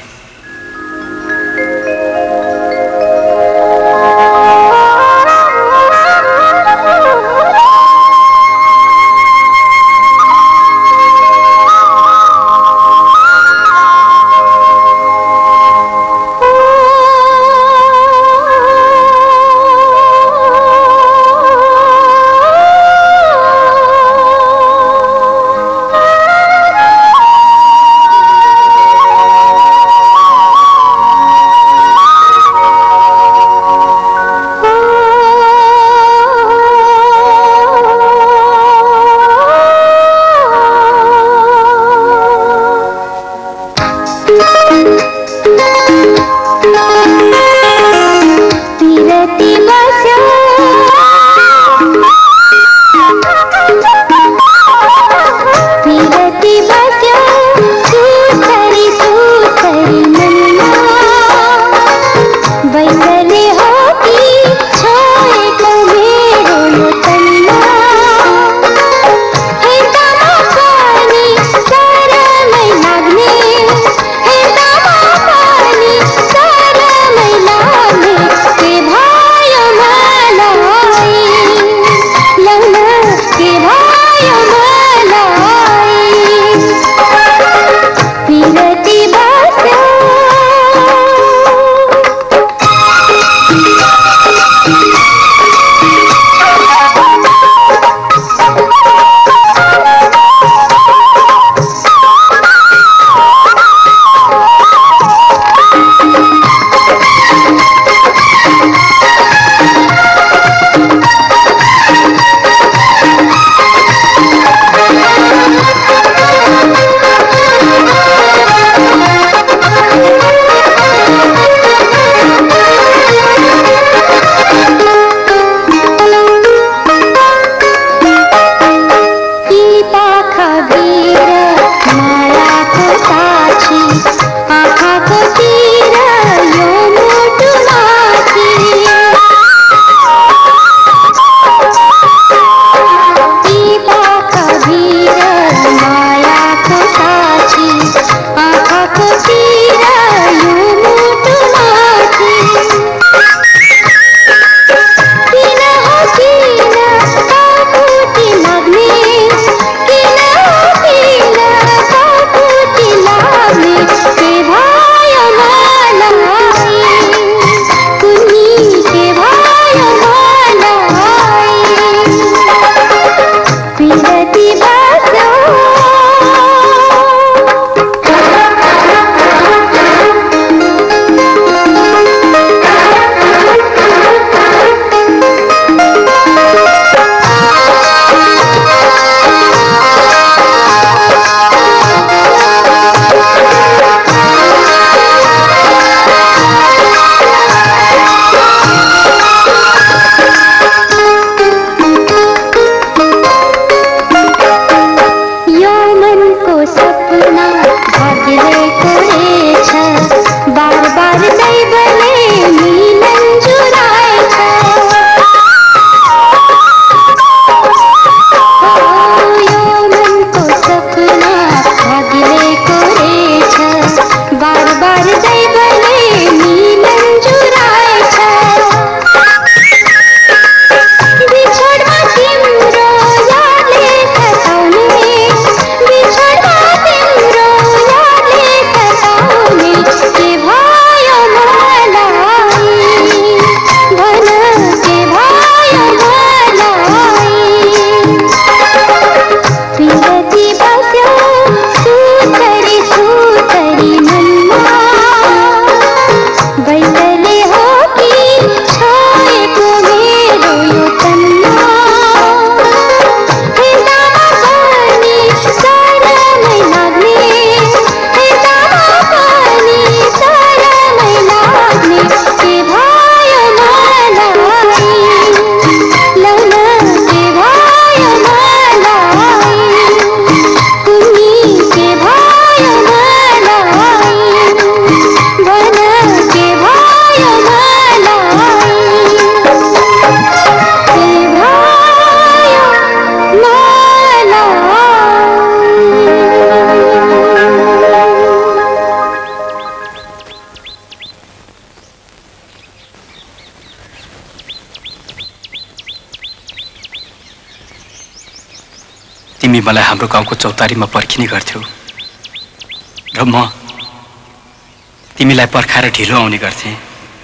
मलाई हाम्रो गाउँको चौतारीमा पर्खिने गर्थ्यौ र म तिमीलाई पर्खाएर ढिलो आउने गर्थेँ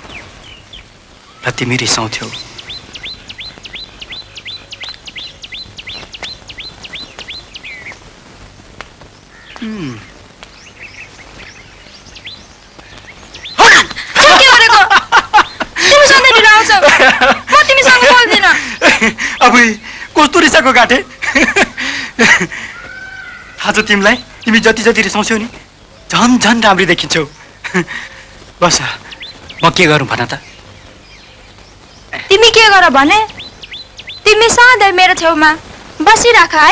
र तिमी रिसाउँथ्यौ। अब कस्तो रिसाको गाँठे थाहा छ तिमीलाई? तिमी जति जति रिसाउँछौ नि झन् झन् राम्री देखिन्छौ। बस म के गरौँ भन त? तिमी के गर भने? तिमी सधैँ मेरो छेउमा बसिराख है।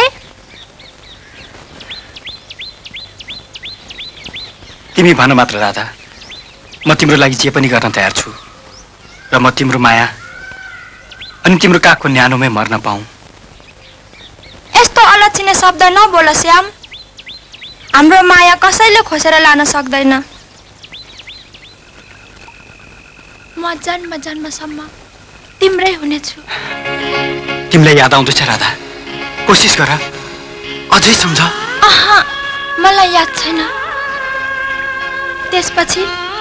तिमी भन मात्र राधा, म तिम्रो लागि जे पनि गर्न तयार छु र म तिम्रो माया अनि तिम्रो काखको न्यानोमै मर्न पाऊँ। यस्तो अलक्षिने शब्द नबोल श्याम। हाम्रो माया कसैले खोसेर लान सक्दैन। म जन्म जन्मसम्म तिम्रै हुनेछु। तिमीलाई याद आउँदैछ राधा? कोसिस गर, अझै सम्झ। आहा, मलाई याद छैन। त्यसपछि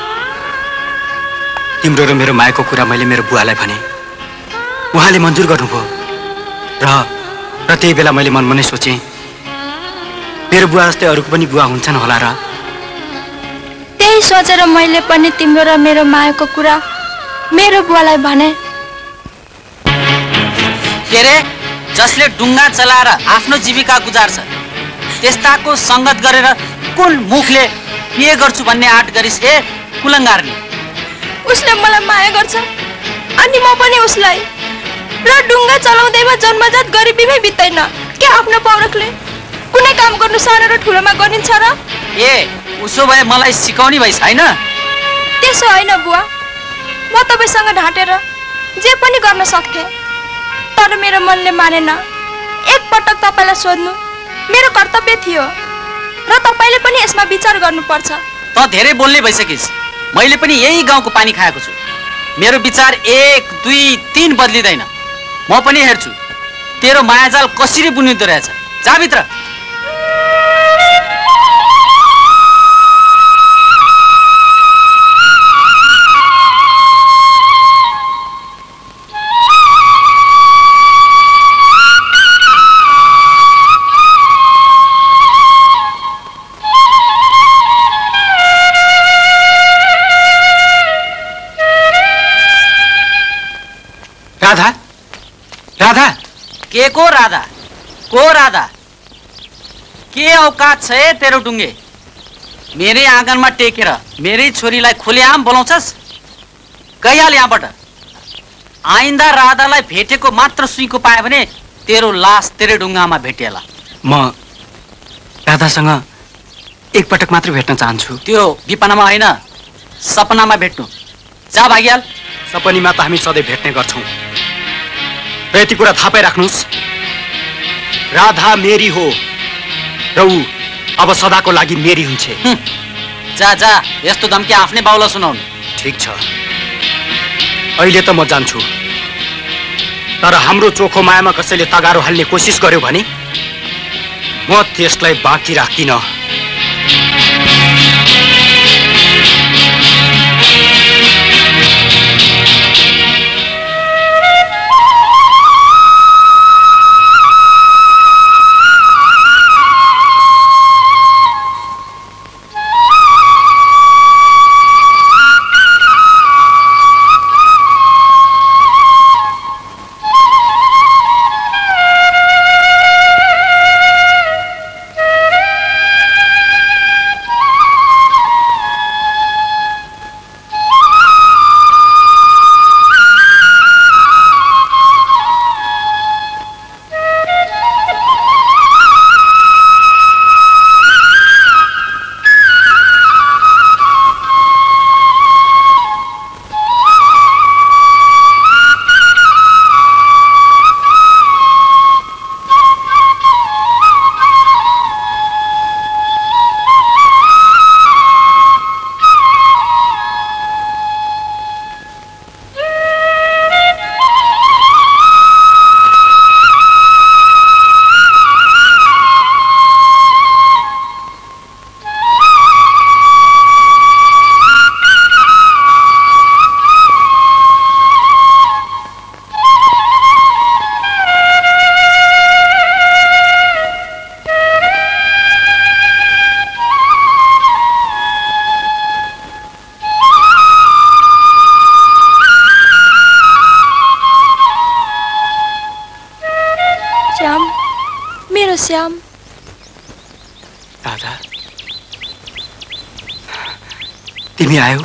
तिम्रो र मेरो मायाको कुरा मैले मेरो बुवालाई भने, उहाँले मन्जुर गर्नुभयो र र त्यही बेला मैले मनमा नै सोचेँ मेरो बुवा जस्तै अरूको पनि बुवा हुन्छन् होला र। त्यही सोचेर मैले पनि तिम्रो र मेरो मायाको कुरा मेरो बुवालाई भने। के रे, जसले डुङ्गा चलाएर आफ्नो जीविका गुजार्छ त्यस्ताको सङ्गत गरेर कुन मुखले बिहे गर्छु भन्ने आँट गरिस् ए कुलङ्गार्नी? उसले मलाई माया गर्छ अनि म पनि उसलाई, र डुङ्गा चलाउँदैमा जन्मजात गरिबीमै बित्दैन। के आफ्नो पौरखले कुनै काम गर्नु सानो र ठुलोमा गरिन्छ र? ए उसो भए मलाई सिकाउने भइस होइन? त्यसो होइन बुवा, म तपाईँसँग ढाँटेर जे पनि गर्न सक्थेँ, तर मेरो मनले मानेन। एकपटक तपाईँलाई सोध्नु मेरो कर्तव्य थियो र तपाईँले पनि यसमा विचार गर्नुपर्छ। त धेरै बोल्ने भइसकिस्। मैले पनि यही गाउँको पानी खाएको छु। मेरो विचार एक दुई तीन बदलिँदैन। म पनि हेर्छु तेरो मायाजाल कसरी बुनिँदो रहेछ। जा भित्र। राधा, राधा, के को राधा? को राधा? के औकात छ ए तेरो डुङ्गे? मेरै आँगनमा टेकेर मेरै छोरीलाई खुलेआम बोलाउँछस्? गइहाल यहाँबाट। आइन्दा राधालाई भेटेको मात्र सुइको पायो भने तेरो लास तेरै ढुङ्गामा भेटिएला। म राधासँग एकपटक मात्र भेट्न चाहन्छु। त्यो विपनामा होइन, सपनामा भेट्नु। जा भागिहाल। सपनीमा त हामी सधैँ भेट्ने गर्छौँ र यति कुरा थाहा पाइराख्नुहोस्, राधा मेरी हो र ऊ अब सदाको लागि मेरी हुन्छ। जा जा, यस्तो धम्की आफ्नै बाउला सुनाउनु। ठिक छ, अहिले त म जान्छु, तर हाम्रो चोखो मायामा कसैले तगारो हाल्ने कोसिस गर्यो भने म त्यसलाई बाँकी राख्दिनँ। श्याम। राधा, तिमी आयो?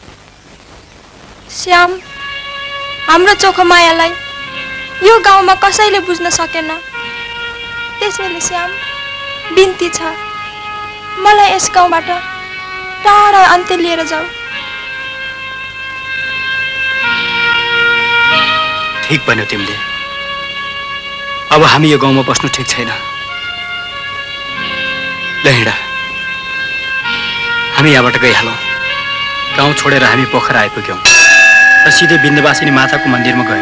श्याम, हाम्रो चोखो मायालाई यो गाउँमा कसैले बुझ्न सकेन। त्यसैले श्याम, बिन्ती छ, मलाई यस गाउँबाट टाढा अन्त्य लिएर जाऊ। ठीक भन्यो तिमीले। अब हामी यो गाउँमा बस्नु ठिक छैन। ल हिँड, हामी यहाँबाट गइहालौँ। गाउँ छोडेर हामी पोखरा आइपुग्यौँ र सिधै विन्ध्यवासिनी माताको मन्दिरमा गयौँ।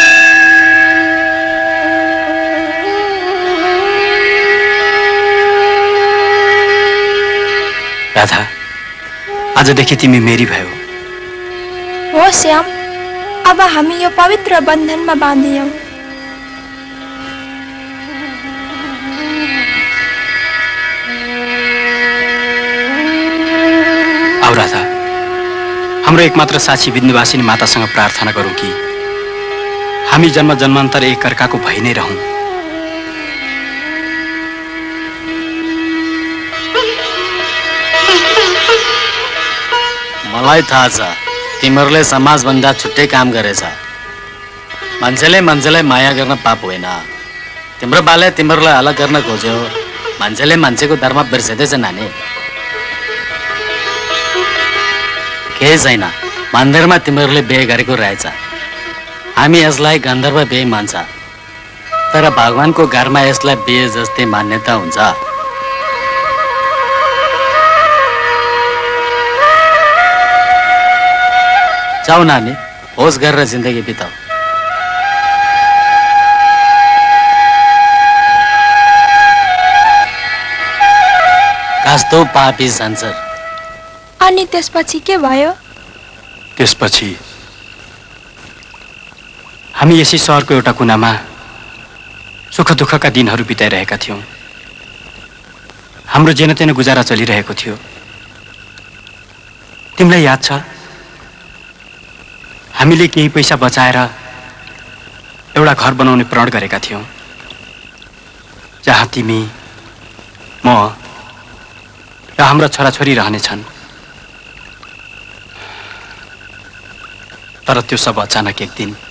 राधा, आजदेखि तिमी मेरी भयो। हो श्याम, अब हामी यो पवित्र बन्धनमा बाँधियौँ। औ राधा, हाम्रो एकमात्र साक्षी विन्ध्यवासिनी मातासँग प्रार्थना गरौँ कि हामी जन्म जन्मान्तर एक अर्काको भइ नै रहौँ। मलाई थाहा छ तिमीहरूले समाजभन्दा छुट्टै काम गरेछ। मान्छेले मान्छेलाई माया गर्न पाप होइन। तिम्रो बाले तिमीहरूलाई अलग गर्न खोज्यो। मान्छेले मान्छेको धर्म बिर्सिँदैछ नानी। केही छैन, मन्दिरमा तिमीहरूले बिहे गरेको रहेछ। हामी यसलाई गन्धर्व बिहे मान्छ, तर भगवानको घरमा यसलाई बिहे जस्तै मान्यता हुन्छ। जाऊ नानी, होस गरेर जिन्दगी बिताऊ। कस्तो पापी संसार। अनि त्यसपछि के भयो? त्यसपछि हामी यसै सहरको एउटा कुनामा सुख दुःखका दिनहरू बिताइरहेका थियौँ। हाम्रो जेन तेन गुजारा चलिरहेको थियो। तिमीलाई याद छ, हामीले केही पैसा बचाएर एउटा घर बनाउने प्रण गरेका थियौँ, जहाँ तिमी, म र हाम्रा छोराछोरी रहनेछन्। तर त्यो सब अचानक एक दिन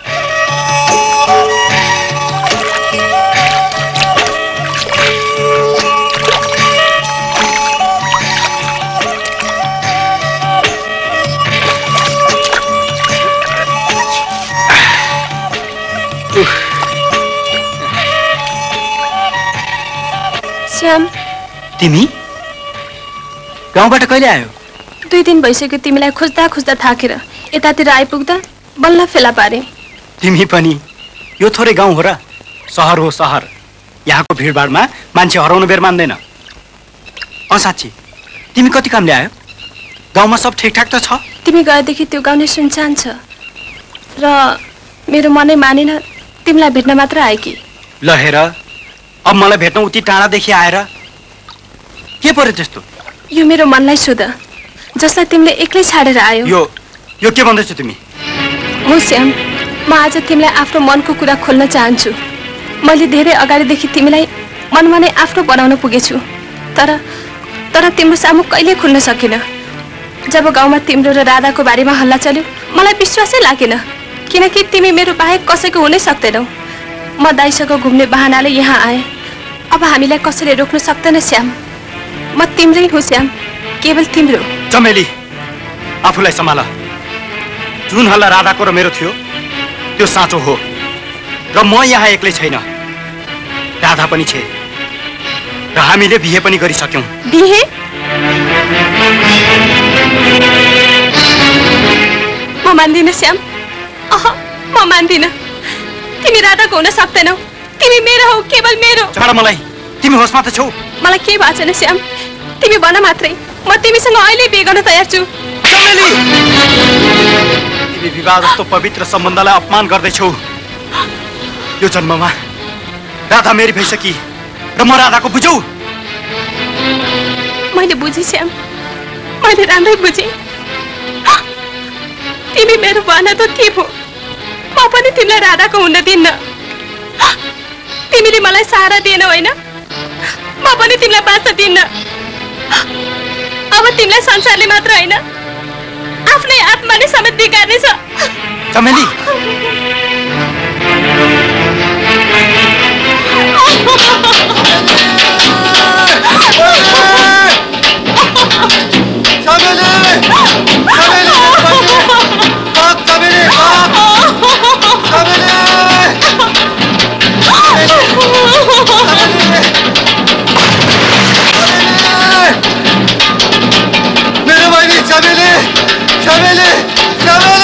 श्याम, तिमी गाउँबाट कहिले आयो? दुई दिन भइसक्यो तिमीलाई खोज्दा खोज्दा थाकेर यतातिर आइपुग्दा बल्ल फेला पारे। तिमी पनि यो थोरै गाउँ हो र? सहर हो सहर। यहाँको भिडभाडमा मान्छे हराउनु बेर मान्दैन। अँ साँच्ची, तिमी कति कामले आयो? गाउँमा सब ठिकठाक त छ? तिमी गएदेखि त्यो गाउँ नै सुनसान छ र मेरो मनै मानेन, तिमीलाई भेट्न मात्र आए कि। ल हेर, अब मलाई भेट्न उति टाढादेखि आएर के पर्यो त्यस्तो? यो मेरो मनलाई सोध, जसलाई तिमीले एक्लै छाडेर आयो। यो यो के भन्दैछौ तिमी? हो श्याम, म आज तिमीलाई आफ्नो मनको कुरा खोल्न चाहन्छु। मैले धेरै अगाडिदेखि तिमीलाई मनमा नै आफ्नो बनाउन पुगेछु, तर तर तिम्रो सामु कहिले खुल्न सकिन। जब गाउँमा तिम्रो र राधाको बारेमा हल्ला चल्यो, मलाई विश्वासै लागेन, किनकि तिमी मेरो बाहेक कसैको हुनै सक्दैनौ। म दाइसँग घुम्ने बहानाले यहाँ आएँ। अब हामीलाई कसैले रोक्न सक्दैन श्याम। म तिम्रै हो श्याम, केवल तिम्रो। चमेली, आफूलाई सम्हाल। जुन हल्ला राधाको र मेरो थियो त्यो साँचो हो, र म यहाँ एक्लै छैन, राधा पनि छे, र हामीले बिहे पनि गरिसक्यौँ। बिहे? म मान्दिनँ श्याम, अह म मान्दिनँ। तिमी राधाको हुन सक्दैनौ, तिमी मेरो हौ, केवल मेरो। छोड मलाई, तिमी होसमा त छौ? मलाई केही भएको छैन श्याम, तिमी भन मात्रै, म तिमीसँग अहिले बिहे गर्न तयार छु। चमेली, तिमी विवाह जस्तो पवित्र सम्बन्धलाई अपमान गर्दैछौ। यो जन्ममा राधा मेरी भइसकी र म राधाको बुझौ। मैले बुझेँ श्याम, मैले राम्रै बुझेँ। तिमी मेरो भन त के भो, म पनि तिमीलाई राधाको हुन दिन्न। तिमीले मलाई सहारा दिएनौ होइन? म पनि तिमीलाई बाँच्न दिन्न। अब तिमीलाई संसारले मात्र होइन आफ्नै आत्माले समेत बिगार्नेछ। चमेली मेरो बहिनी चमेली चमेली चमेली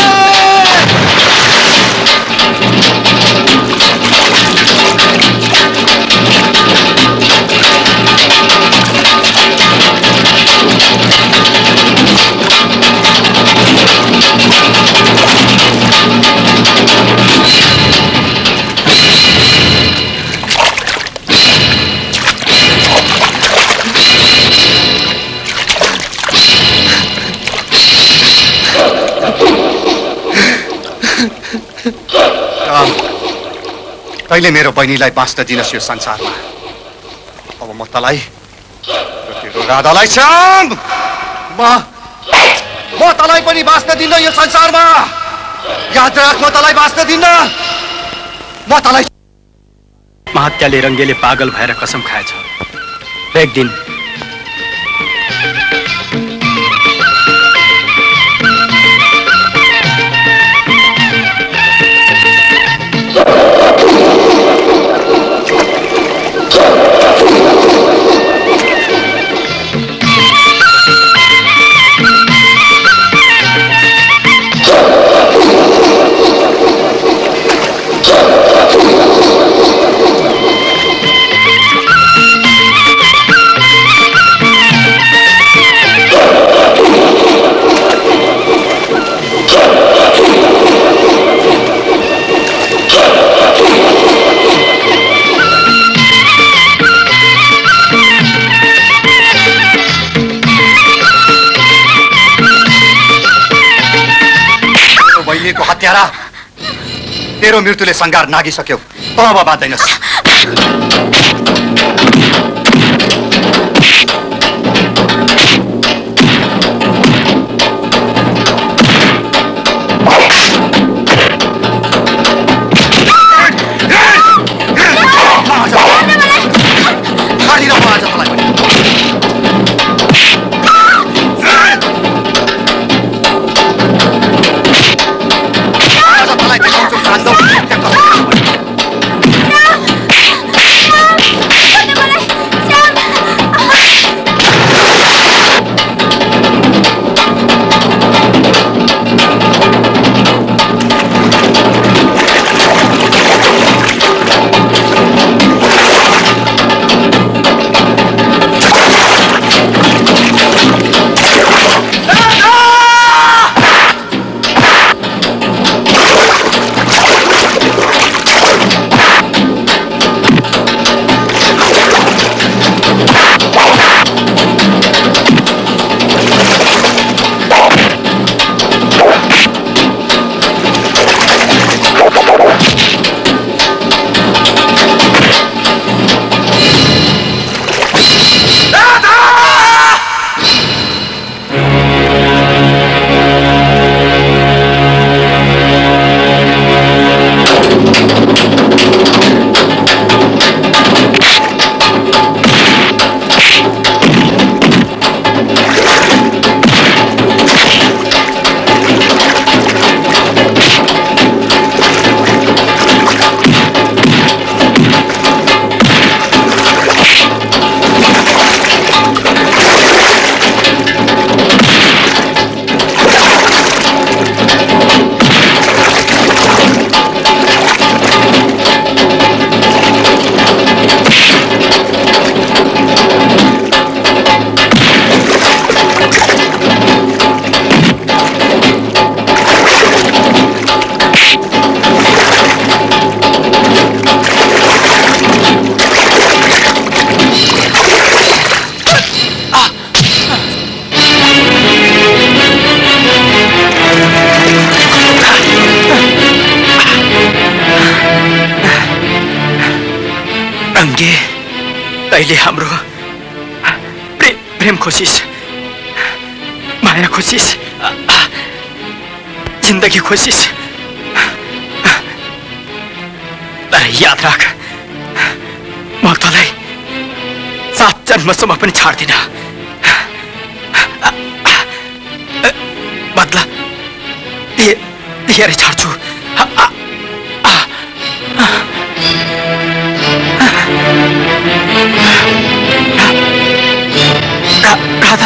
तैले मेरो बहिनीलाई बाँच्न दिनस् यो संसारमा। अब म तलाई र तेरो राधालाई श्याम म म तलाई पनि बाँच्न दिन्न यो संसारमा। याद राख, म तलाई बाँच्न दिन्न। म तलाई महत्याले रङ्गेले पागल भएर कसम खाएछ र एक दिन को हत्यारा तेरो मृत्युले संगार नागिसक्यो। त अब बाँच्दैनस्। No! अहिले हाम्रो प्रे, प्रेम खोजिस, माया खोजिस, जिन्दगी खोजिस, तर याद राख म तँलाई सात जन्मसम्म पनि छाड्दिन। बदला दिएरै छाड्छु। राधा,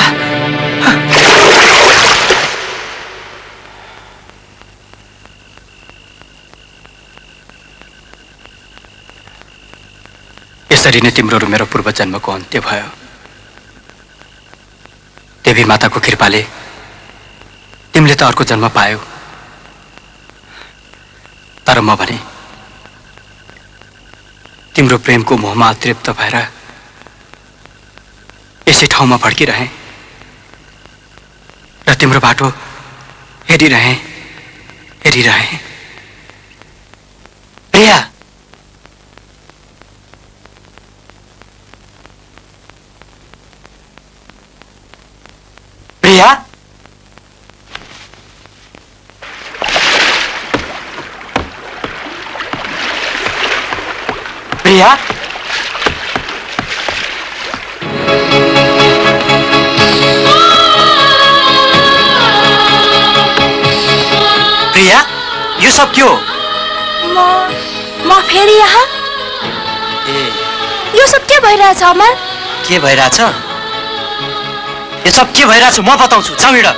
यसरी नै तिम्रो र मेरो पूर्व जन्मको अन्त्य भयो। देवी माताको कृपाले तिमीले त अर्को जन्म पायौ, तर म भने तिम्रो प्रेमको मोहमा तृप्त भएर यसै ठाउँमा भड्किरहेँ र तिम्रो बाटो हेरिरहेँ हेरिरहेँ। प्रिया, प्रिया, प्रिया, प्रिया, यो सब क्यों? म म फेरि यहाँ? ए, यो सब के भइरहेछ अमर? के भइरहेछ? यो सब के भइरहेछ म बताउँछु, जाऊ हिँड।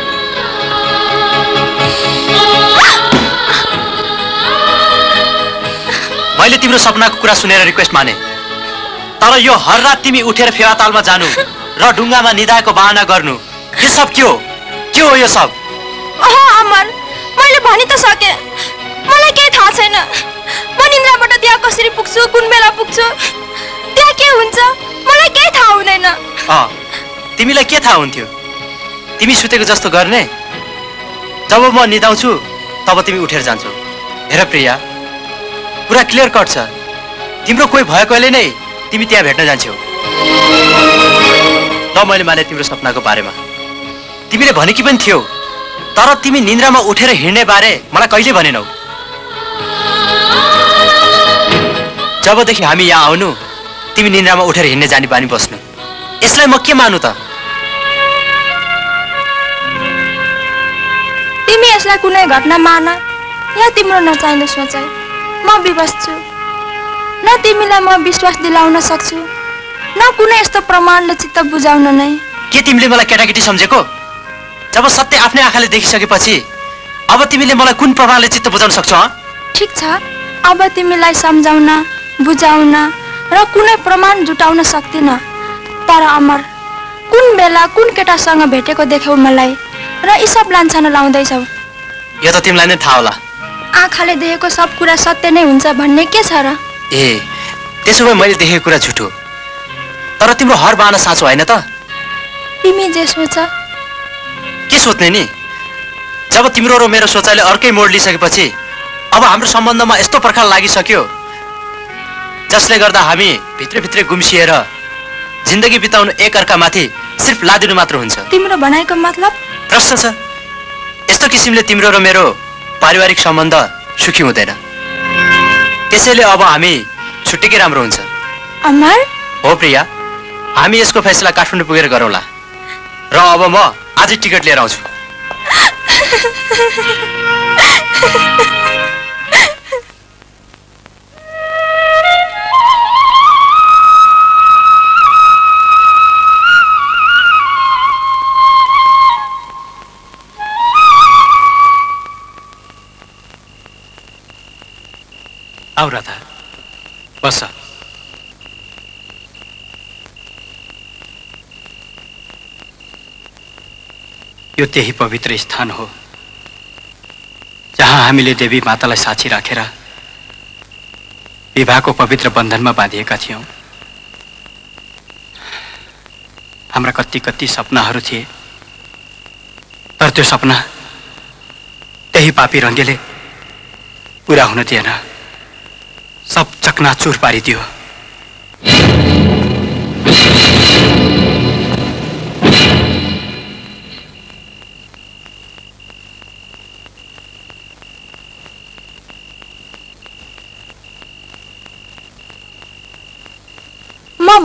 मैले तिम्रो सपनाको कुरा सुनेर रिक्वेस्ट माने, तर यो हर रात तिमी उठेर फेवातालमा जानु र ढुङ्गामा निदाएको बहाना गर्नु, यो सब के हो? के हो यो सब? ओहो अमर, मैले भनि त सके, मलाई केही थाहा छैन। म निन्द्राबाट त्यहाँ कसरी पुग्छु, कुन बेला पुग्छु, त्यहाँ के हुन्छ, मलाई केही थाहा हुँदैन। अँ, तिमीलाई के थाहा हुन्थ्यो? तिमी सुतेको जस्तो गर्ने, जब म निदाउँछु तब तिमी उठेर जान्छौ। हेर प्रिया, पुरा क्लियर कट छ, तिम्रो कोही भएकोले नै तिमी त्यहाँ भेट्न जान्छौ। ल मैले माने तिम्रो सपनाको बारेमा, तिमीले भनेकी पनि थियौ, तर तिमी निन्द्रामा उठेर हिँड्ने बारे मलाई कहिले भनेनौ। जबदेखि हामी यहाँ आउनु तिमी निन्द्रामा उठेर हिँड्ने जानी बानी बस्नु, यसलाई म के मानु त? तिमी यसलाई कुनै घटना मान या तिम्रो नचाहिँदो सोचाइ, म विवश छु। न तिमीलाई म विश्वास दिलाउन सक्छु, न कुनै यस्तो प्रमाणले चित्त बुझाउन नै। के तिमीले मलाई केटाकेटी सम्झेको? जब सत्य आफ्नै आँखाले देखिसकेपछि अब तिमीले मलाई कुन प्रमाणले चित्त बुझाउन सक्छौ? ठिक छ, अब तिमीलाई सम्झाउन, बुझाउन र कुनै प्रमाण जुटाउन सक्दिन, तर अमर कुन बेला कुन केटासँग भेटेको देख्यौ मलाई र यी सब लान्छना लाउँदैछौ। यो त तिमीलाई नै थाहा होला। आँखाले देखेको सब कुरा सत्य नै हुन्छ भन्ने के छ र? ए, त्यसो भए मैले देखेको कुरा झुटो, तर तिम्रो हर बहाना साँचो होइन त? तिमी जे सोच। के सोच्ने नि? जब तिम्रो र मेरो सोचाइले अर्कै मोड लिइसकेपछि अब हाम्रो सम्बन्धमा यस्तो पर्खाल लागिसक्यो जसले गर्दा हामी भित्रभित्रै गुम्सिएर जिन्दगी बिताउनु एक अर्कामाथि सिर्फ लादिनु मात्र हुन्छ। तिम्रो भनाइको मतलब? प्रश्न छ। यस्तो किसिमले तिम्रो र मेरो पारिवारिक सम्बन्ध सुखी हुँदैन, त्यसैले अब हामी छुट्टेकै राम्रो हुन्छ। अमर? हो प्रिया, हामी यसको फैसला काठमाडौँ पुगेर गरौँला, र अब म आजै टिकट लिएर आउँछु। आऊ राधा, बस। यो त्यही पवित्र स्थान हो जहाँ हामीले देवी मातालाई साक्षी राखेर विवाहको पवित्र बन्धनमा बाँधिएका थियौं। हाम्रा कति कति सपनाहरू थिए, तर त्यो सपना त्यही पापी रङ्गेले पूरा हुन दिएन, सब चकनाचुर पारिदियो।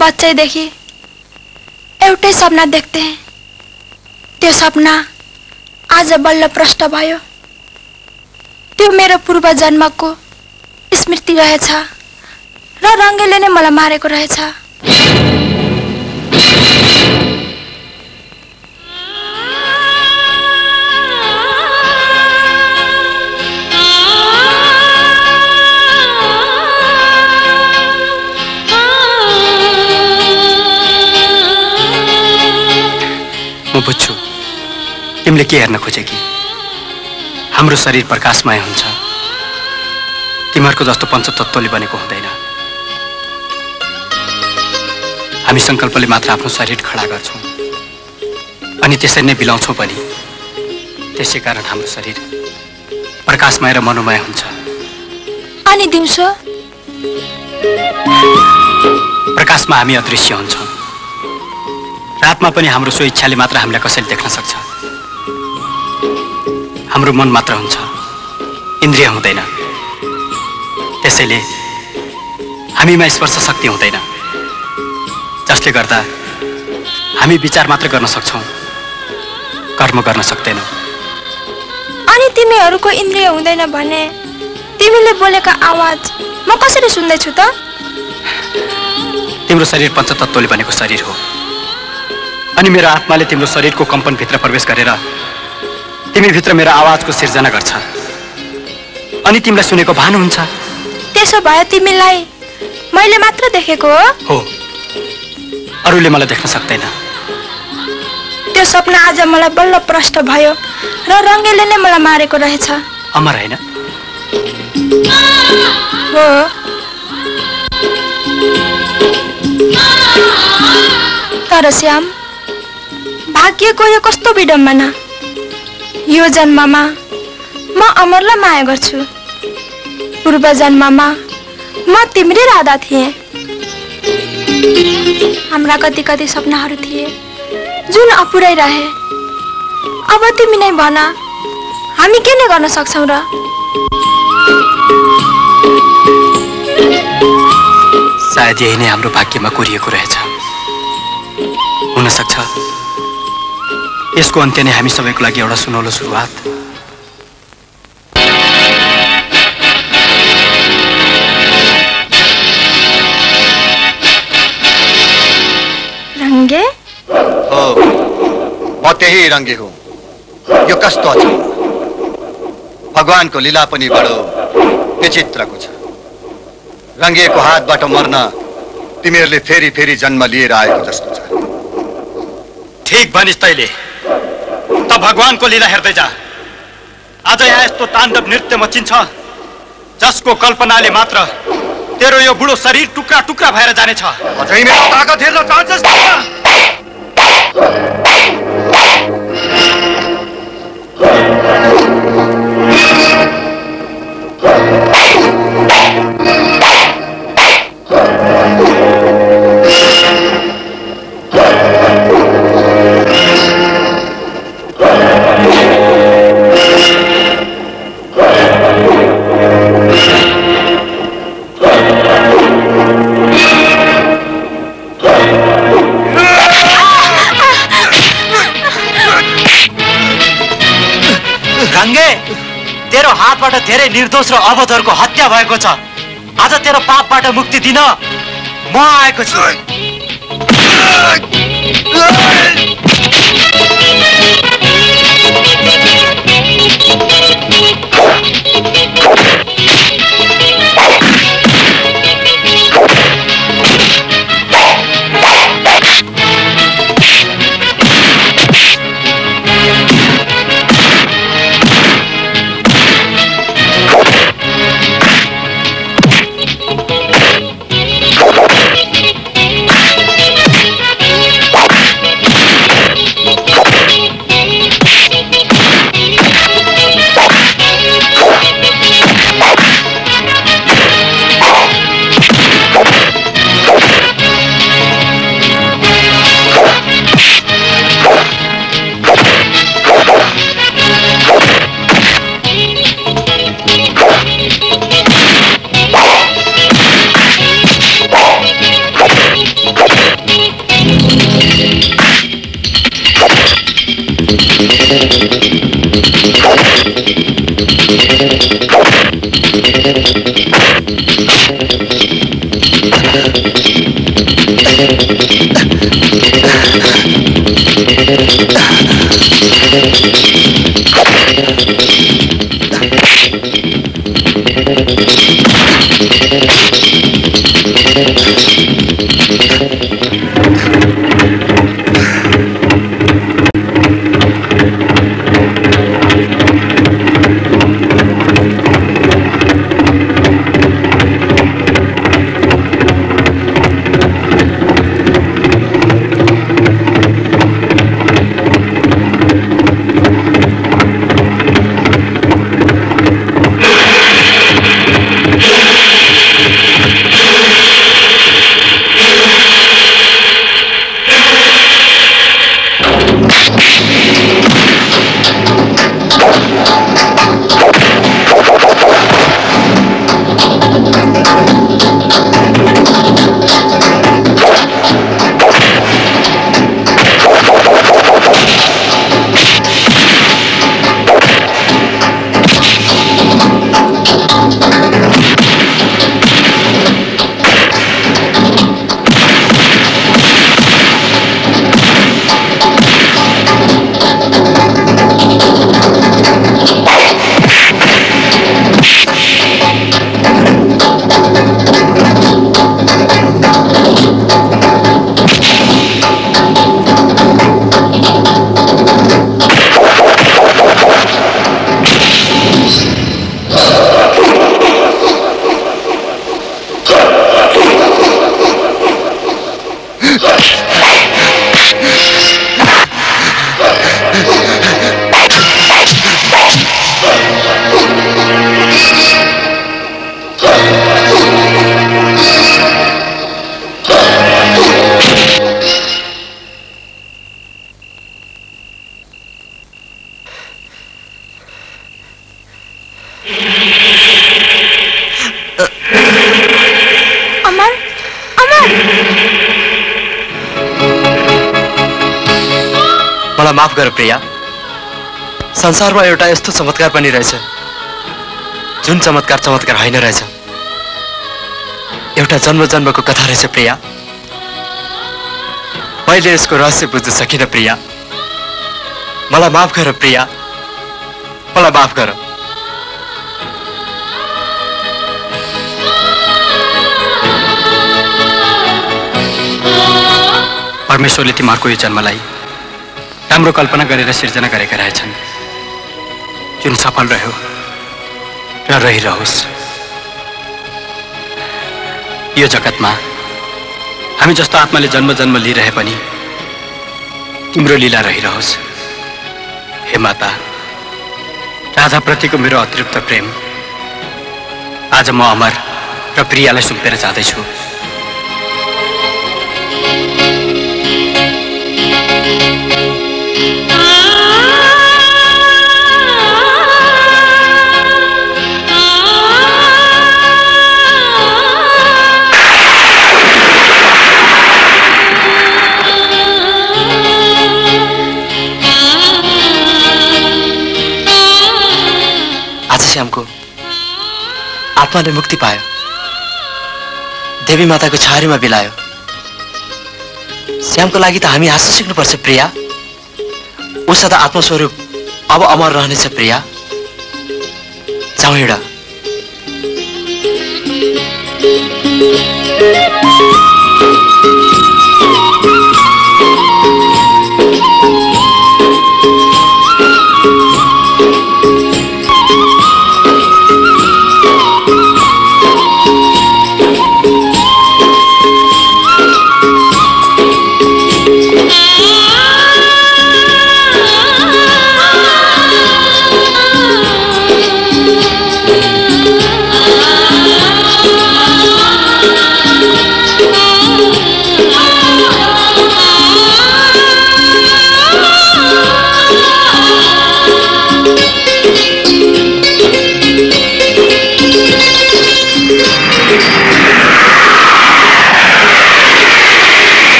बच्चैदेखि एउटै सपना देख्थे। त्यो सपना आज बल्ल प्रष्ट भयो। त्यो मेरो पूर्व जन्मको स्मृति रहेछ र रङ्गेले नै मलाई मारेको रहेछ। म बुझ्छु तिमीले के हेर्न खोजेकी। हाम्रो शरीर प्रकाशमय हुन्छ, तिमीहरूको जस्तो पञ्चतत्त्वले बनेको हुँदैन। हामी सङ्कल्पले मात्र आफ्नो शरीर खडा गर्छौँ अनि त्यसरी नै बिलाउँछौँ पनि। त्यसै कारण हाम्रो शरीर प्रकाशमय र मनोमय हुन्छ। अनि दिउँसो प्रकाशमा हामी अदृश्य हुन्छौँ। रातमा पनि हाम्रो सो इच्छाले मात्र हामीलाई कसैले देख्न सक्छ। हाम्रो मन मात्र हुन्छ, इन्द्रिय हुँदैन। त्यसैले हामीमा स्पर्श शक्ति हुँदैन, जसले गर्दा हामी विचार मात्र गर्न सक्छौँ, कर्म गर्न सक्दैनौँ। अनि तिमीहरूको इन्द्रिय हुँदैन भने तिमीले बोलेका आवाज म कसरी सुन्दैछु त? तिम्रो शरीर पञ्चतत्त्वले बनेको शरीर हो अनि मेरो आत्माले तिम्रो शरीरको कम्पनभित्र प्रवेश गरेर तिमीभित्र मेरो आवाजको सिर्जना गर्छ अनि तिमीलाई सुनेको भान हुन्छ। त्यसो भए तिमीलाई मैले मात्र देखेको हो? हो, अरूले मलाई देख्न सक्दैन। त्यो सपना आज मलाई बल्ल प्रष्ट भयो र रङ्गेले नै मलाई मारेको रहेछ। अमर होइन? हो। तर श्याम, भाग्यको यो कस्तो विडम्बना। यो जन्ममा म अमरलाई माया गर्छु, पूर्व जन्ममा म तिम्रै राधा थिएँ। हाम्रा कति कति सपनाहरू थिए जुन अपुरै रहे। अब तिमी नै भन, हामी के नै गर्न सक्छौँ र? सायद यही नै हाम्रो भाग्यमा कोरिएको रहेछ। हुन सक्छ यसको अन्त्य नै हामी सबैको लागि एउटा सुनौलो सुरुवात। रङ्गे? हो, म त्यही रङ्गे हुँ। यो कस्तो अचम्म, भगवानको लीला पनि बडो विचित्रको छ। रङ्गेको हातबाट मर्न तिमीहरूले फेरि फेरि जन्म लिएर आएको जस्तो छ। ठीक भनिस् तैले, त भगवानको लीला हेर्दै जा। आज यहाँ यस्तो ताण्डव नृत्य मचिन्छ जसको कल्पनाले मात्र तेरो यो बुढो शरीर टुक्रा टुक्रा भएर जानेछ। अझै मेरो ताकत हेर्न चाहन्छस्? रङ्गे, तेरो हातबाट धेरै निर्दोष र अबोधहरूको हत्या भएको छ। आज तेरो पापबाट मुक्ति दिन म आएको छु। मलाई माफ गर प्रिया। संसारमा एउटा यस्तो चमत्कार पनि रहेछ जुन चमत्कार चमत्कार होइन रहेछ। एउटा जन्म जन्मको कथा रहेछ प्रिया। मैले यसको रहस्य बुझ्न सकिनँ प्रिया। मलाई माफ गर प्रिया, मलाई माफ गर। परमेश्वरले तिमीहरूको यो जन्मलाई राम्रो कल्पना गरेर सिर्जना गरेका रहेछन्, जुन सफल रह्यो र रहिरहोस्। यो जगतमा हामी जस्तो आत्माले जन्म जन्म लिइरहे पनि तिम्रो लीला रहिरहोस्। हे माता, राधाप्रतिको मेरो अतिरिक्त प्रेम आज म अमर र प्रियालाई सुम्पेर जाँदैछु। श्यामको आत्माले मुक्ति पायो, देवी माताको छारीमा बिलायो। श्यामको लागि त हामी हाँस्न सिक्नुपर्छ प्रिया। ऊ सदा आत्मस्वरूप अब अमर रहनेछ प्रिया। जाउँ हिँड।